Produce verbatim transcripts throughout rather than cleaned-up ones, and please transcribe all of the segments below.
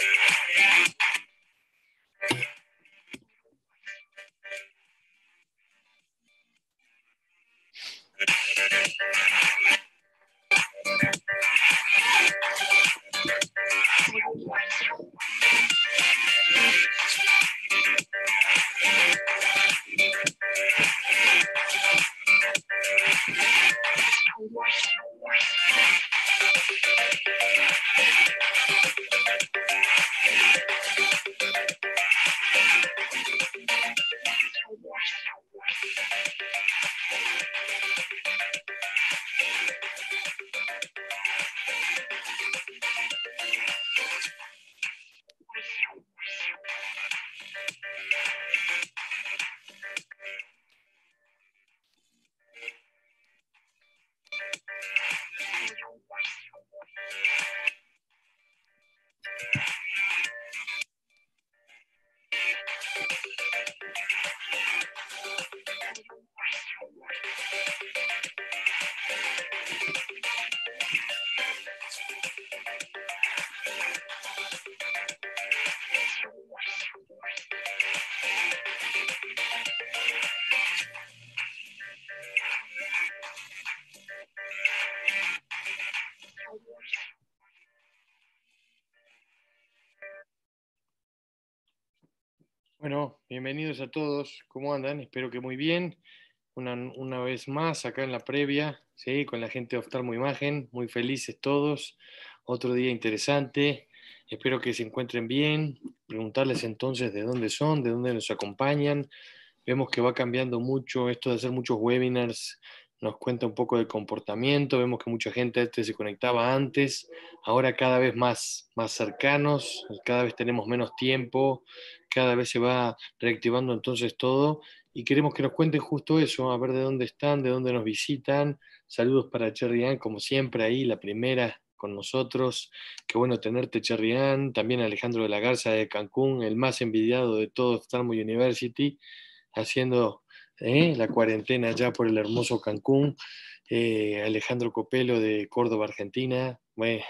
Bueno, bienvenidos a todos. ¿Cómo andan? Espero que muy bien. Una, una vez más acá en la previa, ¿sí? Con la gente de Oftalmo Imagen, muy felices todos. Otro día interesante. Espero que se encuentren bien. Preguntarles entonces de dónde son, de dónde nos acompañan. Vemos que va cambiando mucho esto de hacer muchos webinars. Nos cuenta un poco del comportamiento. Vemos que mucha gente antes se conectaba antes, ahora cada vez más, más cercanos, cada vez tenemos menos tiempo, cada vez se va reactivando entonces todo y queremos que nos cuenten justo eso, a ver de dónde están, de dónde nos visitan. Saludos para Cherrián, como siempre ahí, la primera con nosotros. Qué bueno tenerte, Cherrián. También Alejandro de la Garza de Cancún, el más envidiado de todo Oftalmo University, haciendo eh, la cuarentena ya por el hermoso Cancún. Eh, Alejandro Copelo de Córdoba, Argentina. Bueno,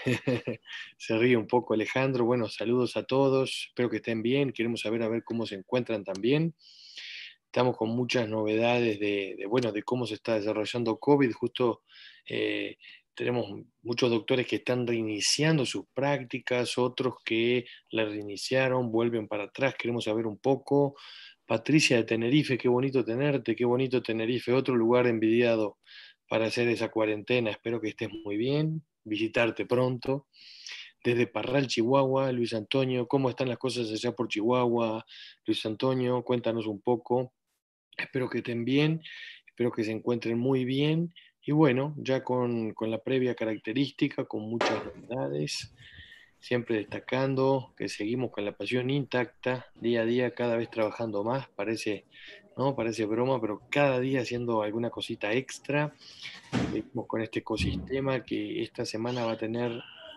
se ríe un poco Alejandro. Bueno, saludos a todos. Espero que estén bien. Queremos saber a ver cómo se encuentran también. Estamos con muchas novedades de, de, bueno, de cómo se está desarrollando COVID. Justo eh, tenemos muchos doctores que están reiniciando sus prácticas, otros que la reiniciaron, vuelven para atrás. Queremos saber un poco. Patricia de Tenerife, qué bonito tenerte, qué bonito Tenerife, otro lugar envidiado para hacer esa cuarentena. Espero que estés muy bien, visitarte pronto. Desde Parral, Chihuahua, Luis Antonio, ¿cómo están las cosas allá por Chihuahua? Luis Antonio, cuéntanos un poco. Espero que estén bien, espero que se encuentren muy bien. Y bueno, ya con, con la previa característica, con muchas novedades, siempre destacando que seguimos con la pasión intacta, día a día, cada vez trabajando más, parece, ¿no? Parece broma, pero cada día haciendo alguna cosita extra. Seguimos con este ecosistema que esta semana va a tener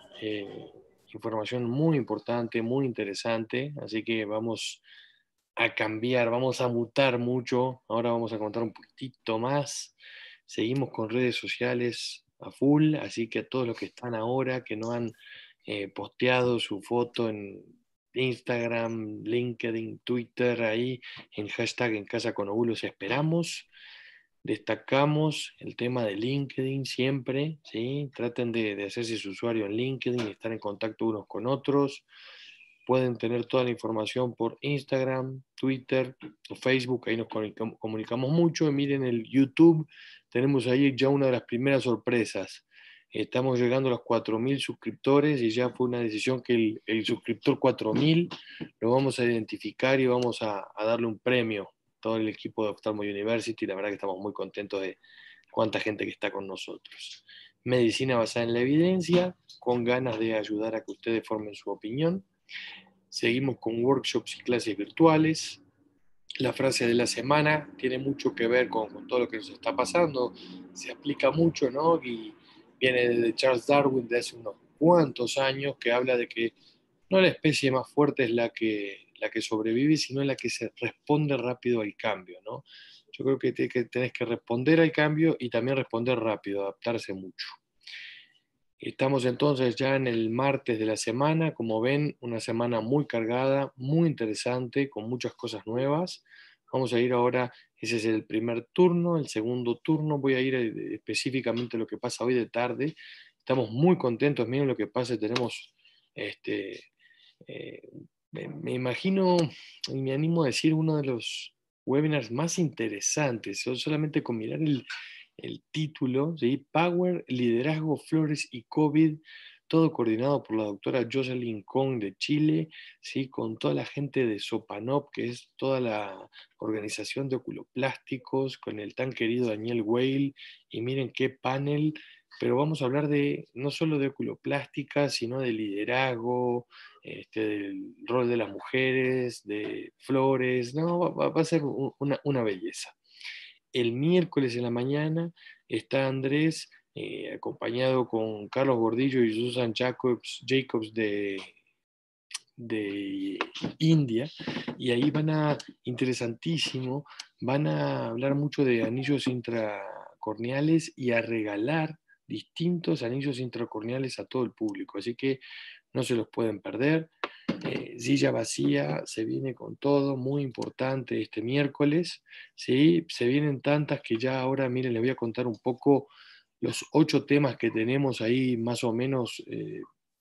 eh, información muy importante, muy interesante, así que vamos a cambiar, vamos a mutar mucho. Ahora vamos a contar un poquitito más. Seguimos con redes sociales a full, así que a todos los que están ahora, que no han eh, posteado su foto en Instagram, LinkedIn, Twitter, ahí en hashtag en casa con Ovu, los esperamos. Destacamos el tema de LinkedIn siempre, ¿sí? Traten de, de hacerse su usuario en LinkedIn y estar en contacto unos con otros. Pueden tener toda la información por Instagram, Twitter o Facebook, ahí nos comunicamos mucho. Y miren el YouTube, tenemos ahí ya una de las primeras sorpresas. Estamos llegando a los cuatro mil suscriptores y ya fue una decisión que el, el suscriptor cuatro mil lo vamos a identificar y vamos a, a darle un premio. Todo el equipo de Oftalmo University, la verdad que estamos muy contentos de cuánta gente que está con nosotros. Medicina basada en la evidencia, con ganas de ayudar a que ustedes formen su opinión. Seguimos con workshops y clases virtuales. La frase de la semana tiene mucho que ver con, con todo lo que nos está pasando. Se aplica mucho, ¿no? Y viene de Charles Darwin de hace unos cuantos años, que habla de que no la especie más fuerte es la que, la que sobrevive, sino la que se responde rápido al cambio, ¿no? Yo creo que, te, que tenés que responder al cambio y también responder rápido, adaptarse mucho. Estamos entonces ya en el martes de la semana, como ven, una semana muy cargada, muy interesante, con muchas cosas nuevas. Vamos a ir ahora, ese es el primer turno, el segundo turno voy a ir eh, específicamente a lo que pasa hoy de tarde. Estamos muy contentos, miren lo que pasa, tenemos, este, eh, me, me imagino y me animo a decir uno de los webinars más interesantes, so- solamente con mirar el, el título, ¿sí? Power, Liderazgo, Flores y COVID, todo coordinado por la doctora Jocelyn Kong de Chile, ¿sí? Con toda la gente de Sopanop, que es toda la organización de oculoplásticos, con el tan querido Daniel Weil, y miren qué panel, pero vamos a hablar de no solo de oculoplástica, sino de liderazgo, este, del rol de las mujeres, de flores, no, va, va a ser una, una belleza. El miércoles en la mañana está Andrés, eh, acompañado con Carlos Gordillo y Susan Jacobs, Jacobs de, de India, y ahí van a, interesantísimo, van a hablar mucho de anillos intracorneales y a regalar distintos anillos intracorneales a todo el público, así que no se los pueden perder. Eh, Silla Vacía se viene con todo, muy importante este miércoles, ¿sí? Se vienen tantas que ya ahora, miren, les voy a contar un poco los ocho temas que tenemos ahí más o menos eh,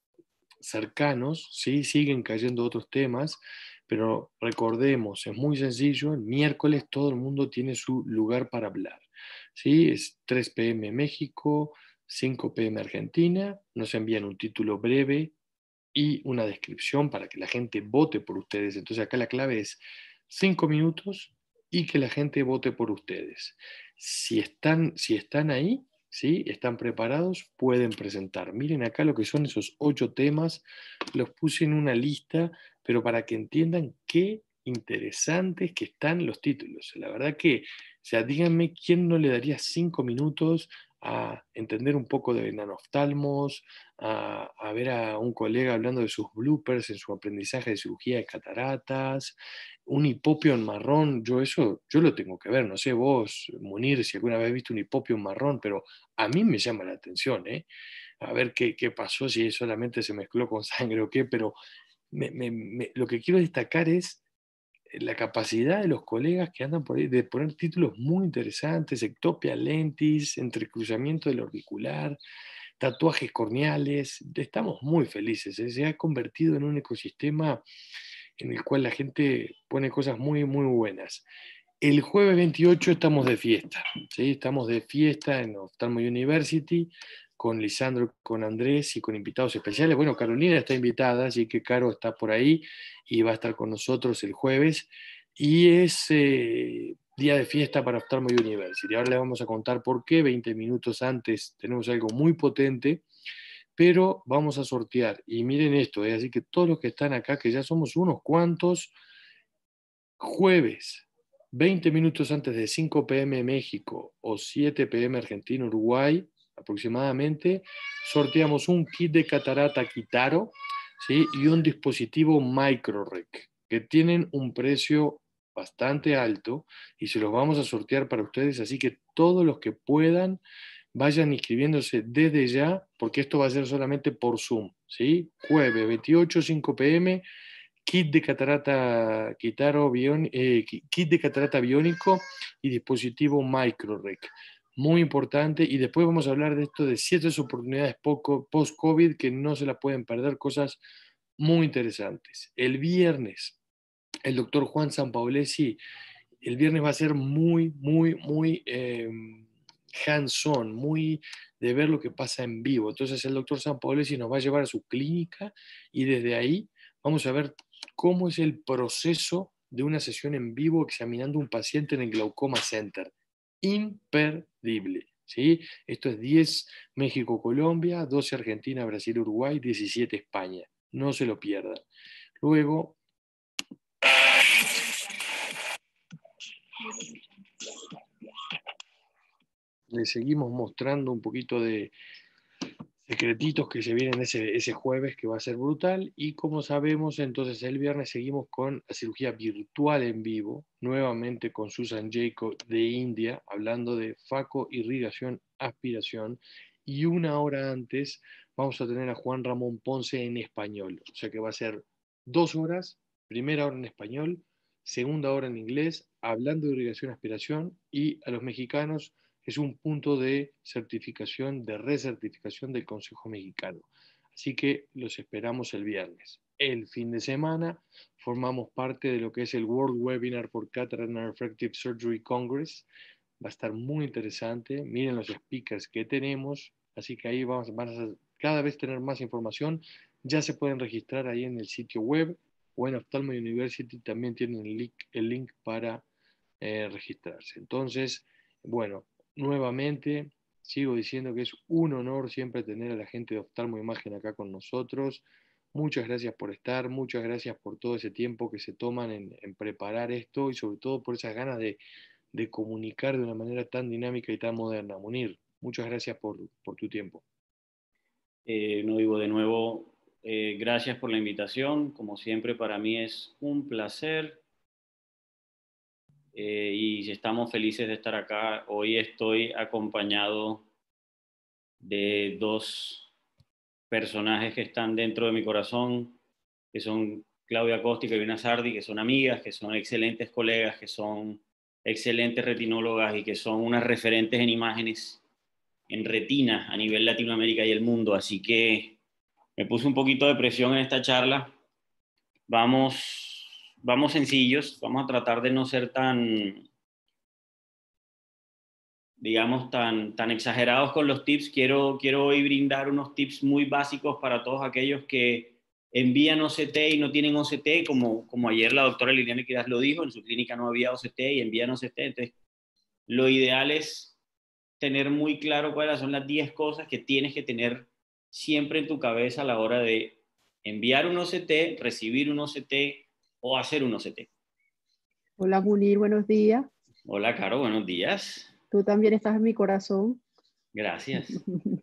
cercanos, ¿sí? Siguen cayendo otros temas, pero recordemos, es muy sencillo, el miércoles todo el mundo tiene su lugar para hablar, ¿sí? Es tres pe eme México, cinco pe eme Argentina, nos envían un título breve y una descripción para que la gente vote por ustedes. Entonces acá la clave es cinco minutos y que la gente vote por ustedes. Si están, si están ahí, ¿sí? Están preparados, pueden presentar. Miren acá lo que son esos ocho temas, los puse en una lista, pero para que entiendan qué interesantes que están los títulos. La verdad que, o sea, díganme quién no le daría cinco minutos a entender un poco de nanoftalmos, a, a ver a un colega hablando de sus bloopers en su aprendizaje de cirugía de cataratas, un hipopion marrón, yo eso, yo lo tengo que ver, no sé vos, Munir, si alguna vez has visto un hipopion marrón, pero a mí me llama la atención, ¿eh? A ver qué, qué pasó, si solamente se mezcló con sangre o qué, pero me, me, me, lo que quiero destacar es la capacidad de los colegas que andan por ahí de poner títulos muy interesantes, ectopia lentis, entrecruzamiento del auricular, tatuajes corneales. Estamos muy felices, ¿eh? Se ha convertido en un ecosistema en el cual la gente pone cosas muy, muy buenas. El jueves veintiocho estamos de fiesta, ¿sí? Estamos de fiesta en Ophthalmo University con Lisandro, con Andrés y con invitados especiales. Bueno, Carolina está invitada, así que Caro está por ahí y va a estar con nosotros el jueves. Y es eh, día de fiesta para Ophthalmo University. Ahora les vamos a contar por qué. veinte minutos antes tenemos algo muy potente, pero vamos a sortear. Y miren esto, ¿eh? Así que todos los que están acá, que ya somos unos cuantos, jueves, veinte minutos antes de cinco pe eme México o siete pe eme Argentina, Uruguay, aproximadamente, sorteamos un kit de catarata Kitaro, ¿sí? Y un dispositivo MicroRec, que tienen un precio bastante alto y se los vamos a sortear para ustedes, así que todos los que puedan vayan inscribiéndose desde ya, porque esto va a ser solamente por Zoom, ¿sí? Jueves veintiocho, cinco pe eme, kit de catarata, Kitaro bion, eh, kit de catarata biónico y dispositivo MicroRec. Muy importante. Y después vamos a hablar de esto de siete oportunidades post-COVID que no se las pueden perder, cosas muy interesantes. El viernes, el doctor Juan Sampaolesi, el viernes va a ser muy, muy, muy eh, hands-on, muy de ver lo que pasa en vivo. Entonces el doctor Sampaolesi nos va a llevar a su clínica y desde ahí vamos a ver cómo es el proceso de una sesión en vivo examinando un paciente en el Glaucoma Center. Imperdible. ¿Sí? Esto es diez México-Colombia, doce Argentina, Brasil, Uruguay, diecisiete España. No se lo pierdan. Luego, le seguimos mostrando un poquito de secretitos que se vienen ese, ese jueves, que va a ser brutal. Y como sabemos, entonces el viernes seguimos con la cirugía virtual en vivo, nuevamente con Susan Jacob de India, hablando de faco, irrigación, aspiración. Y una hora antes vamos a tener a Juan Ramón Ponce en español. O sea que va a ser dos horas, primera hora en español, segunda hora en inglés, hablando de irrigación aspiración, y a los mexicanos es un punto de certificación, de recertificación del Consejo Mexicano. Así que los esperamos el viernes. El fin de semana formamos parte de lo que es el World Webinar for Cataract and Refractive Surgery Congress. Va a estar muy interesante. Miren los speakers que tenemos. Así que ahí vamos, van a cada vez tener más información. Ya se pueden registrar ahí en el sitio web o en Ophthalmo University también tienen el link, el link para eh, registrarse. Entonces, bueno, nuevamente sigo diciendo que es un honor siempre tener a la gente de Ophthalmo Imagen acá con nosotros. Muchas gracias por estar, muchas gracias por todo ese tiempo que se toman en, en preparar esto y sobre todo por esas ganas de, de comunicar de una manera tan dinámica y tan moderna. Munir, muchas gracias por, por tu tiempo. Eh, no digo de nuevo, eh, gracias por la invitación. Como siempre, para mí es un placer eh, y estamos felices de estar acá. Hoy estoy acompañado de dos personajes que están dentro de mi corazón, que son Claudia Costa y Carolina Sardi, que son amigas, que son excelentes colegas, que son excelentes retinólogas y que son unas referentes en imágenes, en retina a nivel Latinoamérica y el mundo. Así que me puse un poquito de presión en esta charla. Vamos, vamos sencillos, vamos a tratar de no ser tan, digamos, tan, tan exagerados con los tips. Quiero, quiero hoy brindar unos tips muy básicos para todos aquellos que envían O C T y no tienen O C T, como, como ayer la doctora Liliana Equidad lo dijo, en su clínica no había O C T y envían O C T. Entonces, lo ideal es tener muy claro cuáles son las diez cosas que tienes que tener siempre en tu cabeza a la hora de enviar un O C T, recibir un O C T o hacer un O C T. Hola Munir, buenos días. Hola Caro, buenos días. Tú también estás en mi corazón. Gracias.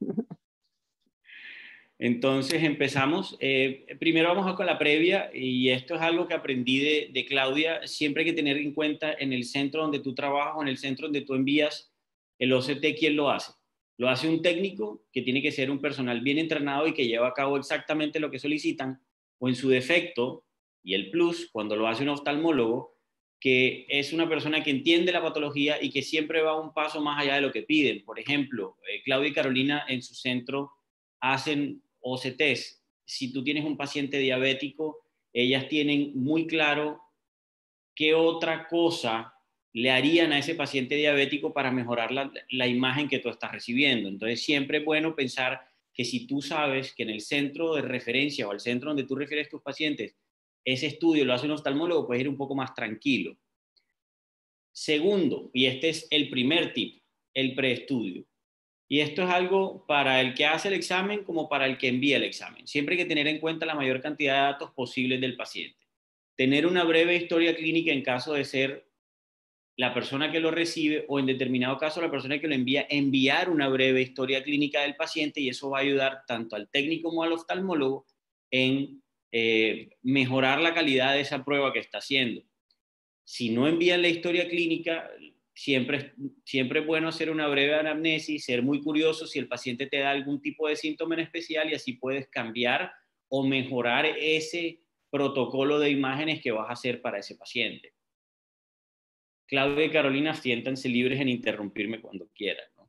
Entonces empezamos. Eh, primero vamos a con la previa, y esto es algo que aprendí de, de Claudia. Siempre hay que tener en cuenta en el centro donde tú trabajas o en el centro donde tú envías el O C T, ¿quién lo hace? Lo hace un técnico que tiene que ser un personal bien entrenado y que lleva a cabo exactamente lo que solicitan, o en su defecto, y el plus, cuando lo hace un oftalmólogo, que es una persona que entiende la patología y que siempre va un paso más allá de lo que piden. Por ejemplo, eh, Claudia y Carolina en su centro hacen O C Ts. Si tú tienes un paciente diabético, ellas tienen muy claro qué otra cosa le harían a ese paciente diabético para mejorar la, la imagen que tú estás recibiendo. Entonces, siempre es bueno pensar que si tú sabes que en el centro de referencia o el centro donde tú refieres a tus pacientes, ese estudio lo hace un oftalmólogo, puedes ir un poco más tranquilo. Segundo, y este es el primer tip, el preestudio. Y esto es algo para el que hace el examen como para el que envía el examen. Siempre hay que tener en cuenta la mayor cantidad de datos posibles del paciente. Tener una breve historia clínica en caso de ser la persona que lo recibe, o en determinado caso la persona que lo envía, enviar una breve historia clínica del paciente, y eso va a ayudar tanto al técnico como al oftalmólogo en eh, mejorar la calidad de esa prueba que está haciendo. Si no envían la historia clínica, siempre, siempre es bueno hacer una breve anamnesis, ser muy curioso si el paciente te da algún tipo de síntoma en especial, y así puedes cambiar o mejorar ese protocolo de imágenes que vas a hacer para ese paciente. Claudia y Carolina, siéntanse libres en interrumpirme cuando quieran, ¿no?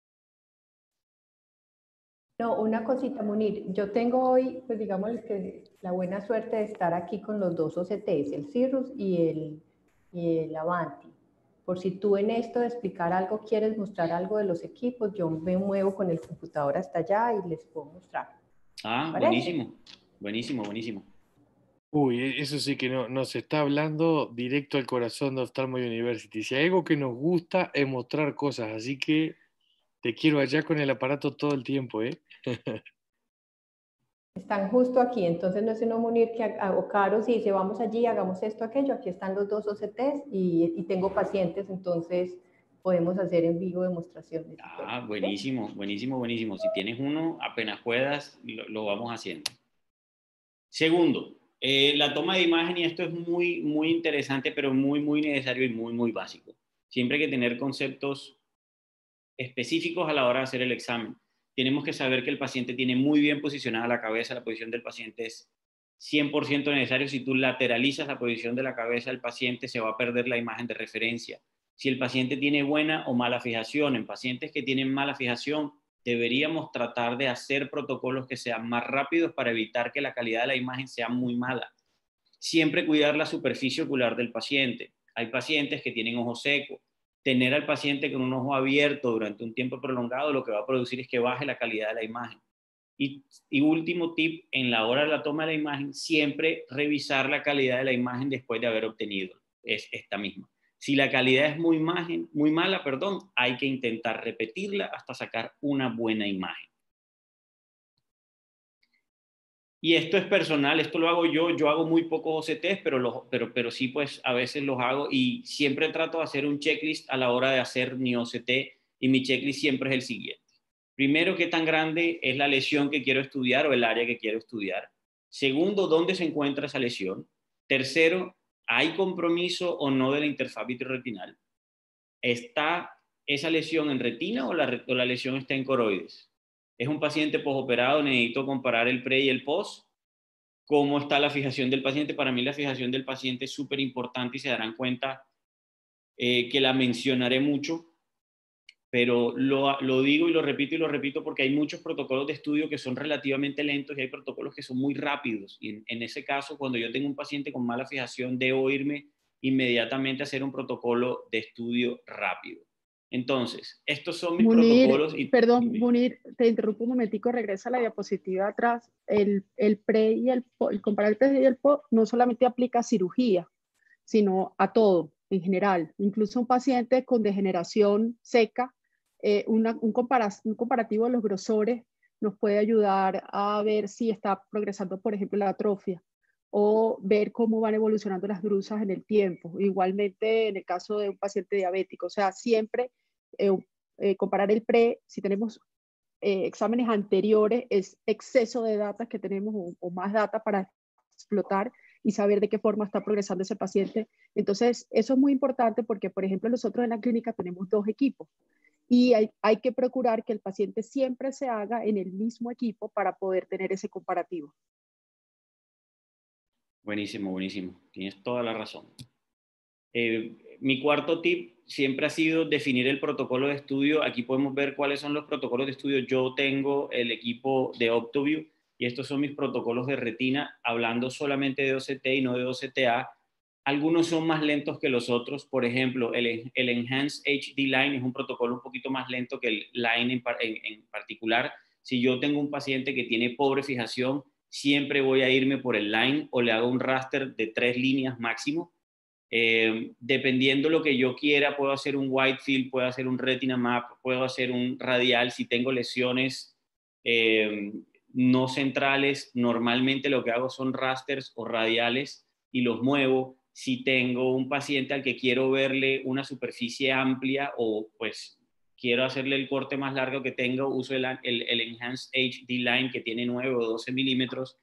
No, una cosita, Munir. Yo tengo hoy, pues digamos, que la buena suerte de estar aquí con los dos O C Ts, el Cirrus y el, y el Avanti. Por si tú en esto de explicar algo quieres mostrar algo de los equipos, yo me muevo con el computador hasta allá y les puedo mostrar. Ah, buenísimo, buenísimo, buenísimo. Uy, eso sí que no, nos está hablando directo al corazón de Ophthalmo University. Si hay algo que nos gusta es mostrar cosas, así que te quiero allá con el aparato todo el tiempo, ¿eh? Están justo aquí, entonces no es sino Munir que hago Caro, si dice vamos allí, hagamos esto, aquello, aquí están los dos O C Ts y, y tengo pacientes, entonces podemos hacer en vivo demostraciones. Ah, buenísimo, buenísimo, buenísimo. Si tienes uno, apenas puedas, lo, lo vamos haciendo. Segundo, eh, la toma de imagen, y esto es muy, muy interesante, pero muy, muy necesario y muy, muy básico. Siempre hay que tener conceptos específicos a la hora de hacer el examen. tenemos que saber que el paciente tiene muy bien posicionada la cabeza, la posición del paciente es cien por ciento necesario. Si tú lateralizas la posición de la cabeza del paciente, se va a perder la imagen de referencia. Si el paciente tiene buena o mala fijación, en pacientes que tienen mala fijación, deberíamos tratar de hacer protocolos que sean más rápidos para evitar que la calidad de la imagen sea muy mala. Siempre cuidar la superficie ocular del paciente. Hay pacientes que tienen ojo seco. Tener al paciente con un ojo abierto durante un tiempo prolongado lo que va a producir es que baje la calidad de la imagen. Y, y último tip, en la hora de la toma de la imagen, siempre revisar la calidad de la imagen después de haber obtenido es esta misma. Si la calidad es muy, imagen, muy mala, perdón, hay que intentar repetirla hasta sacar una buena imagen. Y esto es personal, esto lo hago yo, yo hago muy pocos O C Ts, pero, los, pero, pero sí, pues a veces los hago y siempre trato de hacer un checklist a la hora de hacer mi O C T y mi checklist siempre es el siguiente. Primero, ¿qué tan grande es la lesión que quiero estudiar o el área que quiero estudiar? Segundo, ¿dónde se encuentra esa lesión? Tercero, ¿hay compromiso o no de la interfaz vitrorretinal? ¿Está esa lesión en retina o la, o la lesión está en coroides? ¿Es un paciente postoperado? Necesito comparar el pre y el post. ¿Cómo está la fijación del paciente? Para mí la fijación del paciente es súper importante y se darán cuenta eh, que la mencionaré mucho, pero lo, lo digo y lo repito y lo repito porque hay muchos protocolos de estudio que son relativamente lentos y hay protocolos que son muy rápidos. Y en, en ese caso, cuando yo tengo un paciente con mala fijación, debo irme inmediatamente a hacer un protocolo de estudio rápido. Entonces, estos son mis Munir, protocolos. Y, perdón, y, Munir, te interrumpo un momentico, regresa a la diapositiva atrás. El, el pre y el post, el comparar el pre y el post no solamente aplica a cirugía, sino a todo en general. Incluso un paciente con degeneración seca, eh, una, un, compara un comparativo de los grosores nos puede ayudar a ver si está progresando, por ejemplo, la atrofia, o ver cómo van evolucionando las drusas en el tiempo. Igualmente en el caso de un paciente diabético, o sea, siempre eh, eh, comparar el pre, si tenemos eh, exámenes anteriores, es exceso de data que tenemos o, o más data para explotar y saber de qué forma está progresando ese paciente. Entonces, eso es muy importante porque, por ejemplo, nosotros en la clínica tenemos dos equipos y hay, hay que procurar que el paciente siempre se haga en el mismo equipo para poder tener ese comparativo. Buenísimo, buenísimo. Tienes toda la razón. Eh, mi cuarto tip siempre ha sido definir el protocolo de estudio. Aquí podemos ver cuáles son los protocolos de estudio. Yo tengo el equipo de Optoview y estos son mis protocolos de retina, hablando solamente de O C T y no de O C T A. Algunos son más lentos que los otros. Por ejemplo, el, el Enhanced H D Line es un protocolo un poquito más lento que el Line en, en, en particular. Si yo tengo un paciente que tiene pobre fijación, siempre voy a irme por el Line o le hago un raster de tres líneas máximo. Eh, dependiendo lo que yo quiera, puedo hacer un wide field, puedo hacer un retina map, puedo hacer un radial. Si tengo lesiones eh, no centrales, normalmente lo que hago son rasters o radiales y los muevo. Si tengo un paciente al que quiero verle una superficie amplia o pues quiero hacerle el corte más largo que tengo, uso el, el, el Enhanced H D Line que tiene nueve o doce milímetros.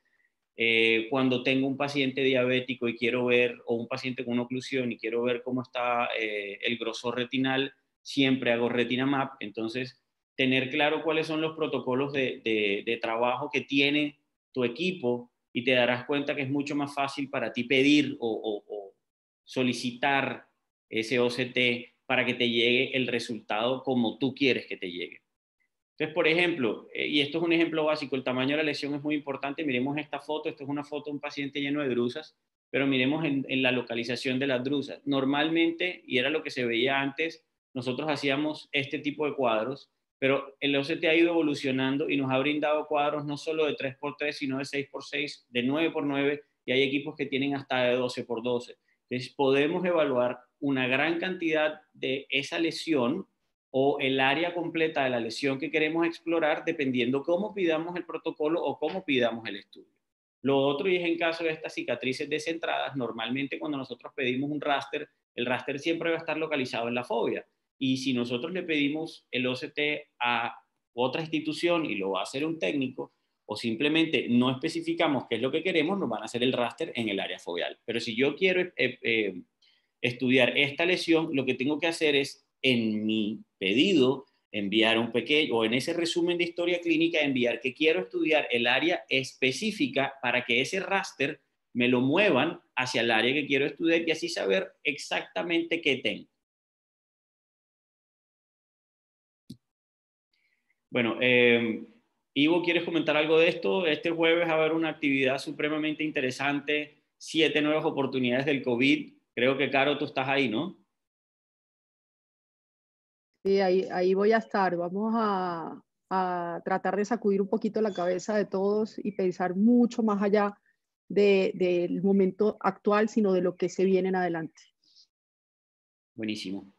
Eh, cuando tengo un paciente diabético y quiero ver, o un paciente con una oclusión y quiero ver cómo está eh, el grosor retinal, siempre hago retina map. Entonces, tener claro cuáles son los protocolos de, de, de trabajo que tiene tu equipo y te darás cuenta que es mucho más fácil para ti pedir o, o, o solicitar ese O C T para que te llegue el resultado como tú quieres que te llegue. Entonces, por ejemplo, eh, y esto es un ejemplo básico, el tamaño de la lesión es muy importante. Miremos esta foto, esto es una foto de un paciente lleno de drusas, pero miremos en, en la localización de las drusas. Normalmente, y era lo que se veía antes, nosotros hacíamos este tipo de cuadros, pero el O C T ha ido evolucionando y nos ha brindado cuadros no solo de tres por tres, sino de seis por seis, de nueve por nueve, y hay equipos que tienen hasta de doce por doce. Entonces, podemos evaluar una gran cantidad de esa lesión o el área completa de la lesión que queremos explorar, dependiendo cómo pidamos el protocolo o cómo pidamos el estudio. Lo otro, y es en caso de estas cicatrices descentradas, normalmente cuando nosotros pedimos un raster, el raster siempre va a estar localizado en la fovea. Y si nosotros le pedimos el O C T a otra institución y lo va a hacer un técnico, o simplemente no especificamos qué es lo que queremos, nos van a hacer el raster en el área foveal. Pero si yo quiero eh, eh, estudiar esta lesión, lo que tengo que hacer es, en mi pedido, enviar un pequeño, o en ese resumen de historia clínica, enviar que quiero estudiar el área específica para que ese raster me lo muevan hacia el área que quiero estudiar y así saber exactamente qué tengo. Bueno, eh, Ivo, ¿quieres comentar algo de esto? Este jueves va a haber una actividad supremamente interesante, siete nuevas oportunidades del COVID. Creo que, Caro, tú estás ahí, ¿no? Sí, ahí, ahí voy a estar. Vamos a, a tratar de sacudir un poquito la cabeza de todos y pensar mucho más allá de, del momento actual, sino de lo que se viene en adelante. Buenísimo.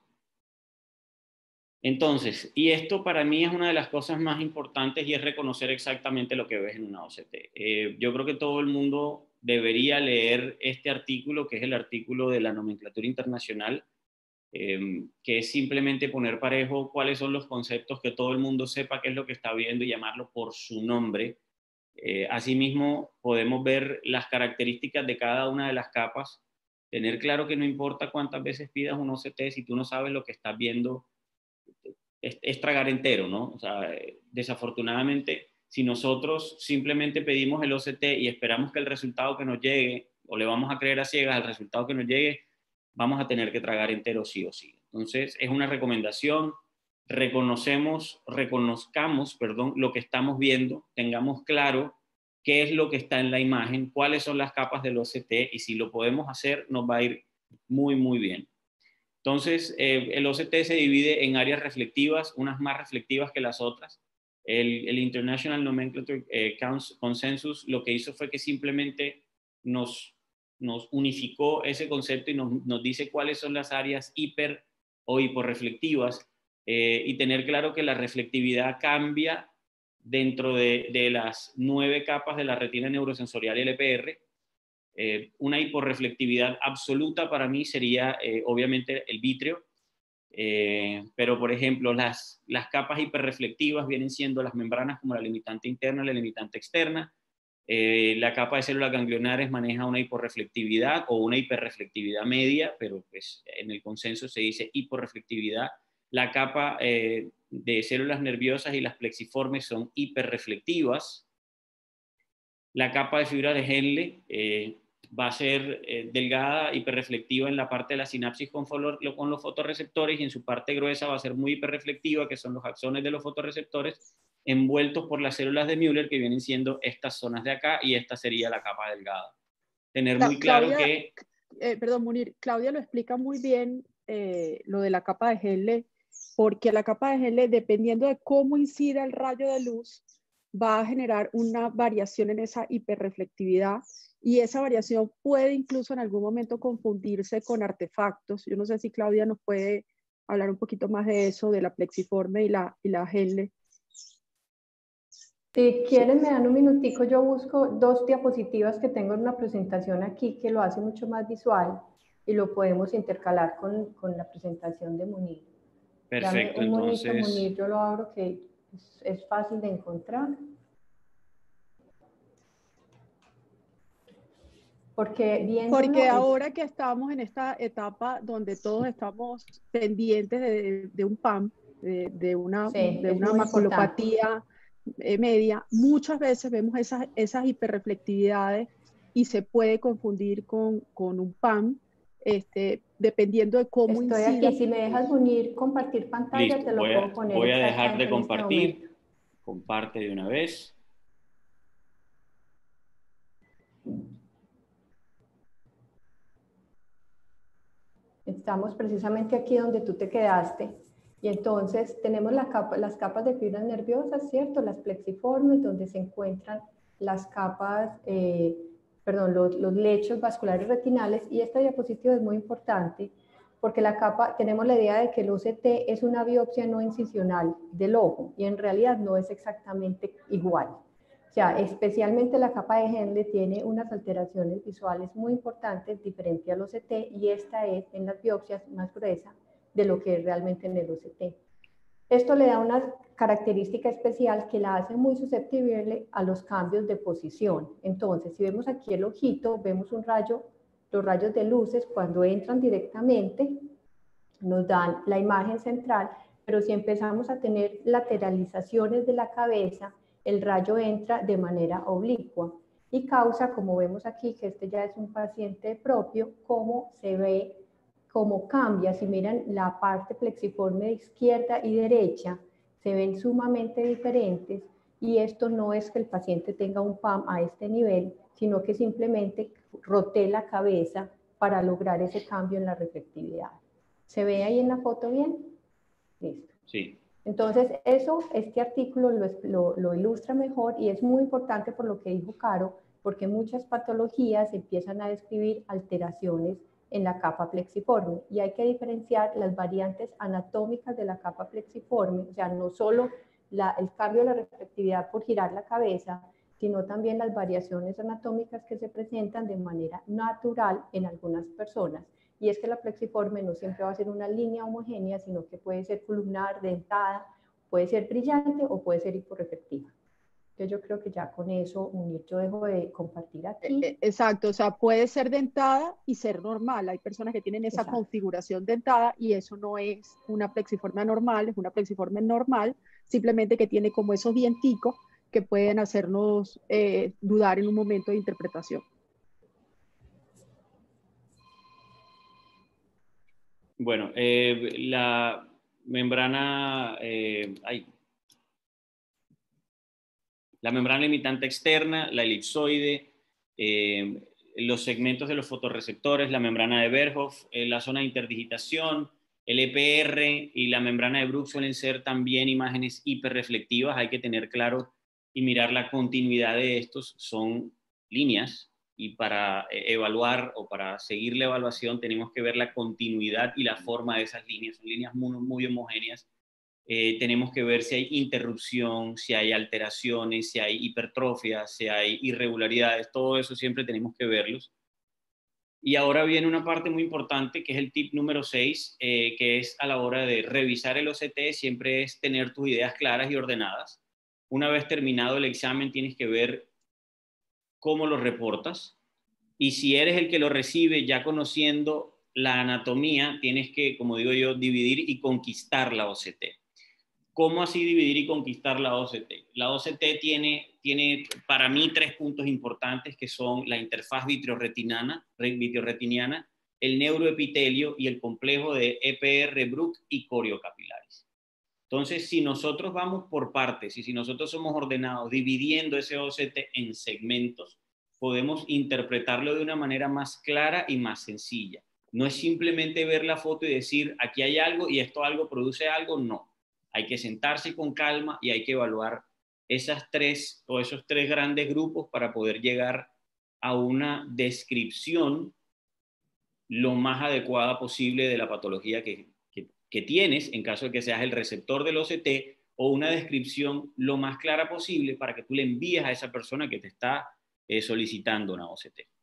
Entonces, y esto para mí es una de las cosas más importantes y es reconocer exactamente lo que ves en una O C T. Eh, yo creo que todo el mundo debería leer este artículo, que es el artículo de la nomenclatura internacional, eh, que es simplemente poner parejo cuáles son los conceptos, que todo el mundo sepa qué es lo que está viendo y llamarlo por su nombre. Eh, asimismo, podemos ver las características de cada una de las capas, tener claro que no importa cuántas veces pidas un O C T, si tú no sabes lo que estás viendo, es, es tragar entero, ¿no? O sea, desafortunadamente, si nosotros simplemente pedimos el O C T y esperamos que el resultado que nos llegue, o le vamos a creer a ciegas al resultado que nos llegue, vamos a tener que tragar entero sí o sí. Entonces, es una recomendación, reconocemos, reconozcamos, perdón, lo que estamos viendo, tengamos claro qué es lo que está en la imagen, cuáles son las capas del O C T, y si lo podemos hacer, nos va a ir muy, muy bien. Entonces, eh, el O C T se divide en áreas reflectivas, unas más reflectivas que las otras. El, el International Nomenclature eh, Consensus lo que hizo fue que simplemente nos, nos unificó ese concepto y nos, nos dice cuáles son las áreas hiper o hiporreflectivas, eh, y tener claro que la reflectividad cambia dentro de, de las nueve capas de la retina neurosensorial L P R. Eh, una hiporreflectividad absoluta para mí sería eh, obviamente el vítreo, eh, pero por ejemplo las, las capas hiperreflectivas vienen siendo las membranas como la limitante interna y la limitante externa. Eh, la capa de células ganglionares maneja una hiporreflectividad o una hiperreflectividad media, pero pues en el consenso se dice hiporreflectividad. La capa eh, de células nerviosas y las plexiformes son hiperreflectivas. La capa de fibra de Henle eh, va a ser eh, delgada, hiperreflectiva en la parte de la sinapsis con, con los fotorreceptores, y en su parte gruesa va a ser muy hiperreflectiva, que son los axones de los fotorreceptores, envueltos por las células de Müller, que vienen siendo estas zonas de acá, y esta sería la capa delgada. Tener muy claro Claudia, que... Eh, perdón, Munir, Claudia lo explica muy bien, eh, lo de la capa de Henle, porque la capa de Henle, dependiendo de cómo incida el rayo de luz, va a generar una variación en esa hiperreflectividad, y esa variación puede incluso en algún momento confundirse con artefactos. Yo no sé si Claudia nos puede hablar un poquito más de eso, de la plexiforme y la, y la Henle. Si quieren, me dan un minutico, yo busco dos diapositivas que tengo en una presentación aquí que lo hace mucho más visual y lo podemos intercalar con, con la presentación de Munir. Perfecto, Dame un entonces... monito, Munir, yo lo abro, que es, es fácil de encontrar. Porque, viéndolo, Porque es... ahora que estamos en esta etapa donde todos estamos pendientes de, de un P A M, de, de una, sí, de es una muy maculopatía eh, media, muchas veces vemos esas, esas hiperreflectividades y se puede confundir con, con un P A M, este, dependiendo de cómo Estoy incida. aquí, si me dejas unir, compartir pantalla, Listo, te lo voy puedo a, poner voy a dejar exactamente de en este momento. compartir. Comparte de una vez. Estamos precisamente aquí donde tú te quedaste. Y entonces tenemos la capa, las capas de fibras nerviosas, ¿cierto? Las plexiformes, donde se encuentran las capas, eh, perdón, los, los lechos vasculares retinales. Y esta diapositiva es muy importante porque la capa, tenemos la idea de que el O C T es una biopsia no incisional del ojo, y en realidad no es exactamente igual. O sea, especialmente la capa de Henle tiene unas alteraciones visuales muy importantes, diferente al O C T, y esta es en las biopsias más gruesa de lo que es realmente en el O C T. Esto le da una característica especial que la hace muy susceptible a los cambios de posición. Entonces, si vemos aquí el ojito, vemos un rayo, los rayos de luces cuando entran directamente nos dan la imagen central, pero si empezamos a tener lateralizaciones de la cabeza, el rayo entra de manera oblicua y causa, como vemos aquí, que este ya es un paciente propio, cómo se ve, cómo cambia. Si miran la parte plexiforme de izquierda y derecha, se ven sumamente diferentes, y esto no es que el paciente tenga un P A M a este nivel, sino que simplemente roté la cabeza para lograr ese cambio en la reflectividad. ¿Se ve ahí en la foto bien? Listo. Sí. Entonces, eso, este artículo lo, lo, lo ilustra mejor, y es muy importante por lo que dijo Caro, porque muchas patologías empiezan a describir alteraciones en la capa plexiforme, y hay que diferenciar las variantes anatómicas de la capa plexiforme, o sea, no solo la, el cambio de la reflectividad por girar la cabeza, sino también las variaciones anatómicas que se presentan de manera natural en algunas personas. Y es que la plexiforme no siempre va a ser una línea homogénea, sino que puede ser columnar, dentada, puede ser brillante o puede ser hiporreflectiva. Entonces yo creo que ya con eso, Munir, yo dejo de compartir aquí. Exacto, o sea, puede ser dentada y ser normal. Hay personas que tienen esa Exacto. configuración dentada y eso no es una plexiforme anormal, es una plexiforme normal, simplemente que tiene como esos dienticos que pueden hacernos eh, dudar en un momento de interpretación. Bueno, eh, la membrana, eh, ay, la membrana limitante externa, la elipsoide, eh, los segmentos de los fotorreceptores, la membrana de Verhoff, eh, la zona de interdigitación, el E P R y la membrana de Bruch suelen ser también imágenes hiperreflectivas. Hay que tener claro y mirar la continuidad de estos. Son líneas, y para evaluar o para seguir la evaluación tenemos que ver la continuidad y la forma de esas líneas. Son líneas muy, muy homogéneas. Eh, tenemos que ver si hay interrupción, si hay alteraciones, si hay hipertrofia, si hay irregularidades. Todo eso siempre tenemos que verlos. Y ahora viene una parte muy importante, que es el tip número seis, eh, que es a la hora de revisar el O C T, siempre es tener tus ideas claras y ordenadas. Una vez terminado el examen, tienes que ver cómo lo reportas. Y si eres el que lo recibe, ya conociendo la anatomía, tienes que, como digo yo, dividir y conquistar la O C T. ¿Cómo así dividir y conquistar la O C T? La O C T tiene, tiene para mí tres puntos importantes, que son la interfaz vitreoretiniana, vitreoretiniana, el neuroepitelio y el complejo de E P R, Bruch y coriocapilares. Entonces, si nosotros vamos por partes y si nosotros somos ordenados dividiendo ese O C T en segmentos, podemos interpretarlo de una manera más clara y más sencilla. No es simplemente ver la foto y decir, aquí hay algo y esto algo produce algo, no. Hay que sentarse con calma y hay que evaluar esas tres o esos tres grandes grupos para poder llegar a una descripción lo más adecuada posible de la patología que, que, que tienes, en caso de que seas el receptor del O C T, o una descripción lo más clara posible para que tú le envíes a esa persona que te está eh, solicitando una O C T.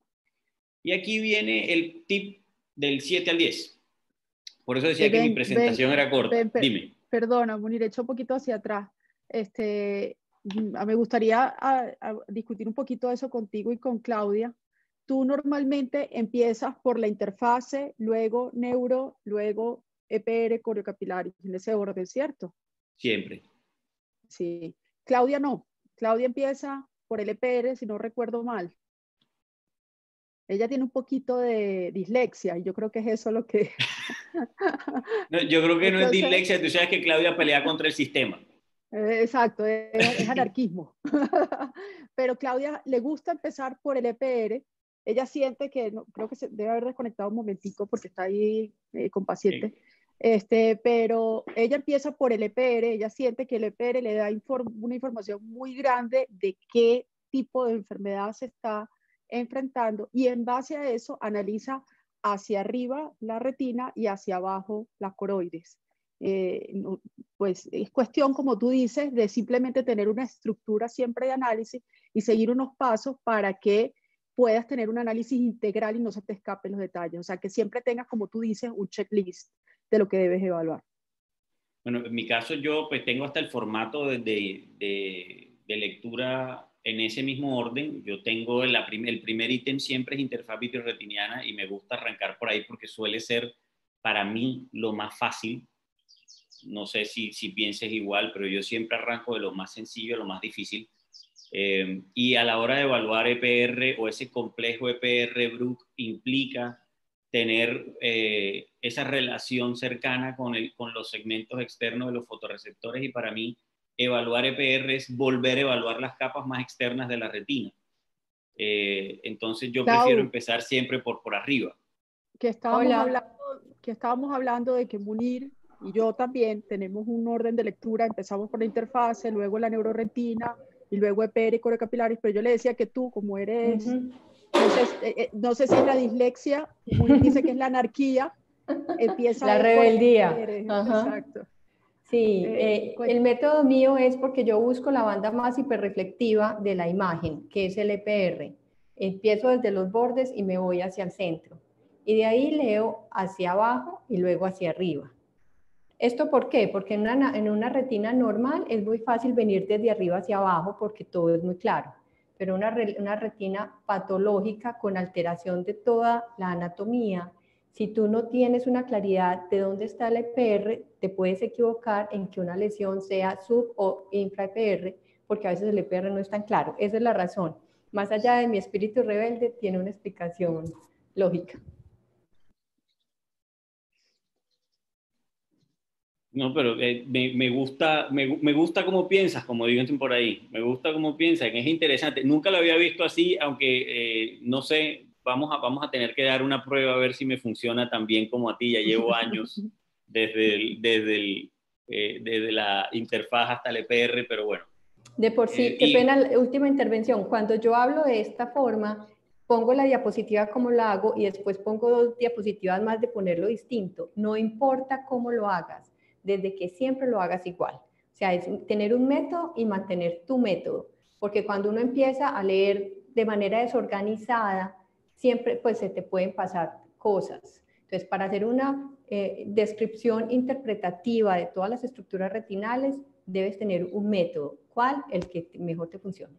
Y aquí viene el tip del siete al diez. Por eso decía ven, que mi presentación ven, era corta. ven, per, Dime. Perdona, Munir, echo un poquito hacia atrás. Este, me gustaría a, a discutir un poquito eso contigo y con Claudia. Tú normalmente empiezas por la interfase, luego neuro, luego E P R, coriocapilares, en ese orden, ¿cierto? Siempre. Sí. Claudia no. Claudia empieza por el E P R, si no recuerdo mal. Ella tiene un poquito de dislexia y yo creo que es eso lo que... No, yo creo que Entonces, no es dislexia, tú sabes que Claudia pelea contra el sistema. Eh, exacto, es, es anarquismo. Pero Claudia le gusta empezar por el E P R. Ella siente que, no, creo que se debe haber desconectado un momentico porque está ahí eh, con pacientes. Sí. Este, pero ella empieza por el E P R. Ella siente que el E P R le da inform una información muy grande de qué tipo de enfermedad se está enfrentando, y en base a eso analiza hacia arriba la retina y hacia abajo las coroides. Eh, no, pues es cuestión, como tú dices, de simplemente tener una estructura siempre de análisis y seguir unos pasos para que puedas tener un análisis integral y no se te escapen los detalles. O sea, que siempre tengas, como tú dices, un checklist de lo que debes evaluar. Bueno, en mi caso yo pues tengo hasta el formato de, de, de, de lectura en ese mismo orden. Yo tengo la prim el primer ítem siempre es interfaz vitreoretiniana, y me gusta arrancar por ahí porque suele ser para mí lo más fácil. no sé si, si pienses igual, pero yo siempre arranco de lo más sencillo a lo más difícil. Eh, y a la hora de evaluar E P R o ese complejo E P R-Brook implica tener eh, esa relación cercana con, el, con los segmentos externos de los fotorreceptores, y para mí evaluar E P R es volver a evaluar las capas más externas de la retina. Eh, entonces yo Clau, prefiero empezar siempre por, por arriba. Que estábamos, Hola. hablando, que estábamos hablando de que Munir y yo también tenemos un orden de lectura, empezamos por la interfase, luego la neuroretina y luego E P R y coreocapilares, pero yo le decía que tú, como eres, uh-huh. no, sé, eh, no sé si es la dislexia, Munir dice que es la anarquía, empieza la rebeldía. Exacto. Sí, eh, eh, el método mío es porque yo busco la banda más hiperreflectiva de la imagen, que es el E P R. Empiezo desde los bordes y me voy hacia el centro. Y de ahí leo hacia abajo y luego hacia arriba. ¿Esto por qué? Porque en una, en una retina normal es muy fácil venir desde arriba hacia abajo porque todo es muy claro. Pero una, una retina patológica con alteración de toda la anatomía, si tú no tienes una claridad de dónde está el E P R, te puedes equivocar en que una lesión sea sub o infra E P R, porque a veces el E P R no es tan claro. Esa es la razón. Más allá de mi espíritu rebelde, tiene una explicación lógica. No, pero eh, me, me gusta me, me gusta cómo piensas, como dicen por ahí. Me gusta cómo piensas, que es interesante. Nunca lo había visto así, aunque eh, no sé, vamos a, vamos a tener que dar una prueba a ver si me funciona tan bien como a ti. Ya llevo años desde, el, desde, el, eh, desde la interfaz hasta el E P R, pero bueno. De por sí, eh, qué y... pena la última intervención. Cuando yo hablo de esta forma, pongo la diapositiva como la hago y después pongo dos diapositivas más de ponerlo distinto. No importa cómo lo hagas, desde que siempre lo hagas igual. O sea, es tener un método y mantener tu método. Porque cuando uno empieza a leer de manera desorganizada, siempre pues se te pueden pasar cosas. Entonces, para hacer una eh, descripción interpretativa de todas las estructuras retinales, debes tener un método. ¿Cuál? El que mejor te funcione.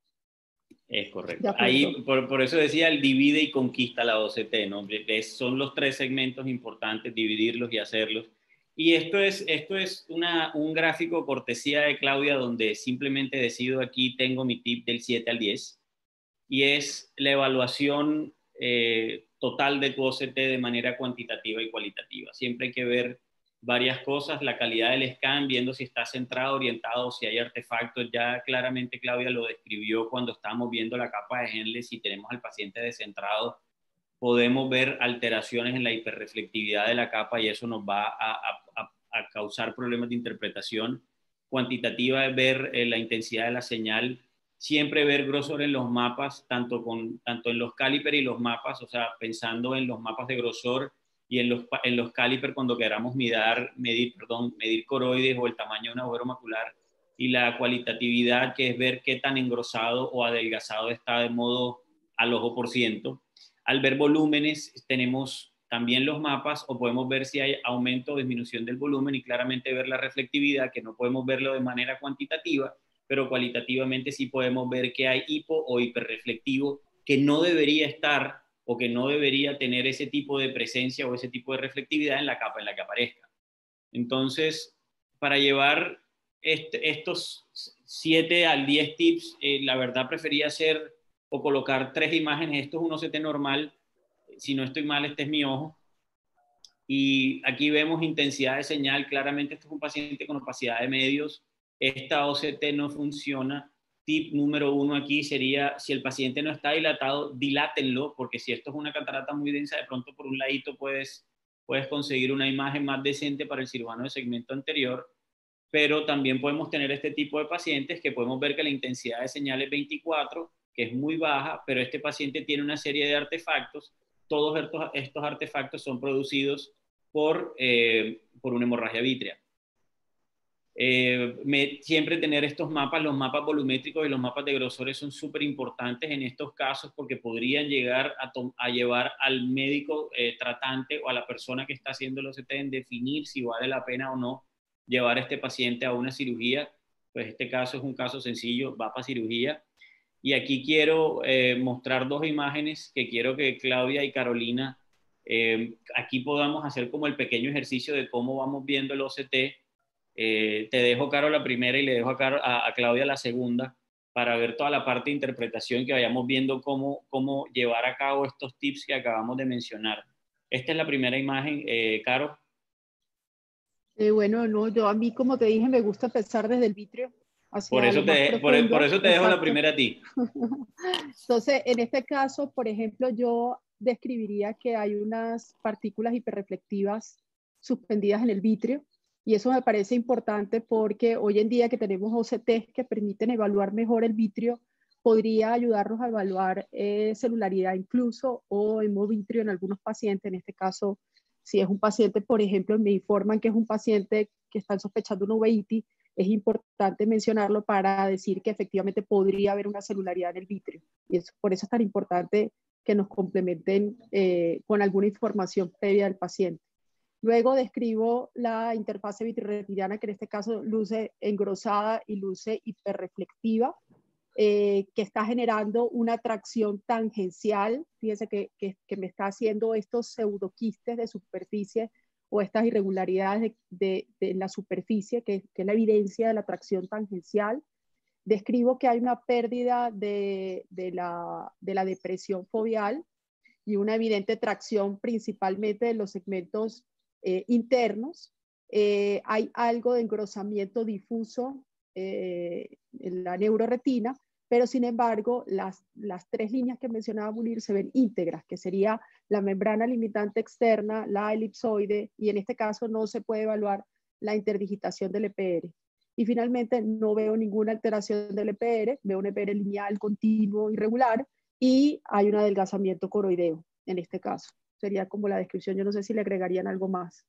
Es correcto. Ahí, por, por eso decía, el divide y conquista la O C T, ¿no? Es, son los tres segmentos importantes, dividirlos y hacerlos. Y esto es, esto es una, un gráfico cortesía de Claudia, donde simplemente decido aquí, tengo mi tip del siete al diez, y es la evaluación eh, total de tu O C T de manera cuantitativa y cualitativa. Siempre hay que ver varias cosas, la calidad del scan, viendo si está centrado, orientado, si hay artefactos. Ya claramente Claudia lo describió cuando estábamos viendo la capa de Henle. Si tenemos al paciente descentrado, podemos ver alteraciones en la hiperreflectividad de la capa y eso nos va a, a, a causar problemas de interpretación. Cuantitativa es ver eh, la intensidad de la señal, siempre ver grosor en los mapas, tanto, con, tanto en los caliper y los mapas, o sea, pensando en los mapas de grosor y en los, en los caliper cuando queramos medir, medir, perdón, medir coroides o el tamaño de un agujero macular, y la cualitatividad, que es ver qué tan engrosado o adelgazado está de modo al ojo por ciento. Al ver volúmenes tenemos también los mapas, o podemos ver si hay aumento o disminución del volumen, y claramente ver la reflectividad, que no podemos verlo de manera cuantitativa, pero cualitativamente sí podemos ver que hay hipo o hiperreflectivo, que no debería estar o que no debería tener ese tipo de presencia o ese tipo de reflectividad en la capa en la que aparezca. Entonces, para llevar este, estos siete al diez tips, eh, la verdad prefería hacer o colocar tres imágenes. Esto es un O C T normal, si no estoy mal, este es mi ojo. Y aquí vemos intensidad de señal. Claramente esto es un paciente con opacidad de medios. Esta O C T no funciona. Tip número uno aquí sería, si el paciente no está dilatado, dilátenlo, porque si esto es una catarata muy densa, de pronto por un ladito puedes, puedes conseguir una imagen más decente para el cirujano de segmento anterior. Pero también podemos tener este tipo de pacientes que podemos ver que la intensidad de señal es veinticuatro, que es muy baja, pero este paciente tiene una serie de artefactos. Todos estos, estos artefactos son producidos por, eh, por una hemorragia vítrea. Eh, me, siempre tener estos mapas, los mapas volumétricos y los mapas de grosores son súper importantes en estos casos, porque podrían llegar a, a llevar al médico eh, tratante o a la persona que está haciendo el O C T en definir si vale la pena o no llevar a este paciente a una cirugía. Pues este caso es un caso sencillo, va para cirugía. Y aquí quiero eh, mostrar dos imágenes que quiero que Claudia y Carolina eh, aquí podamos hacer como el pequeño ejercicio de cómo vamos viendo el O C T. Eh, te dejo, Caro, la primera y le dejo a, Caro, a, a Claudia la segunda para ver toda la parte de interpretación, que vayamos viendo cómo, cómo llevar a cabo estos tips que acabamos de mencionar. Esta es la primera imagen, eh, Caro. Eh, bueno, no, yo a mí, como te dije, me gusta empezar desde el vitrio hacia Por eso lo más te, por, profundo. por eso te dejo Exacto. la primera a ti. Entonces, en este caso, por ejemplo, yo describiría que hay unas partículas hiperreflectivas suspendidas en el vitrio, y eso me parece importante porque hoy en día que tenemos O C Ts que permiten evaluar mejor el vitrio, podría ayudarnos a evaluar eh, celularidad incluso, o hemovitrio en algunos pacientes. En este caso, si es un paciente, por ejemplo, me informan que es un paciente que están sospechando una uveitis, es importante mencionarlo para decir que efectivamente podría haber una celularidad en el vitrio. Y eso, por eso es tan importante que nos complementen eh, con alguna información previa del paciente. Luego describo la interfase vitreoretiniana, que en este caso luce engrosada y luce hiperreflectiva, eh, que está generando una tracción tangencial. Fíjense que, que, que me está haciendo estos pseudoquistes de superficie o estas irregularidades de, de, de la superficie, que, que es la evidencia de la tracción tangencial. Describo que hay una pérdida de, de, la, de la depresión foveal y una evidente tracción principalmente de los segmentos eh, internos. Eh, hay algo de engrosamiento difuso eh, en la neuroretina, pero sin embargo las, las tres líneas que mencionaba Munir se ven íntegras, que sería la membrana limitante externa, la elipsoide, y en este caso no se puede evaluar la interdigitación del E P R. Y finalmente no veo ninguna alteración del E P R, veo un E P R lineal, continuo, irregular, y hay un adelgazamiento coroideo en este caso. Sería como la descripción. Yo no sé si le agregarían algo más.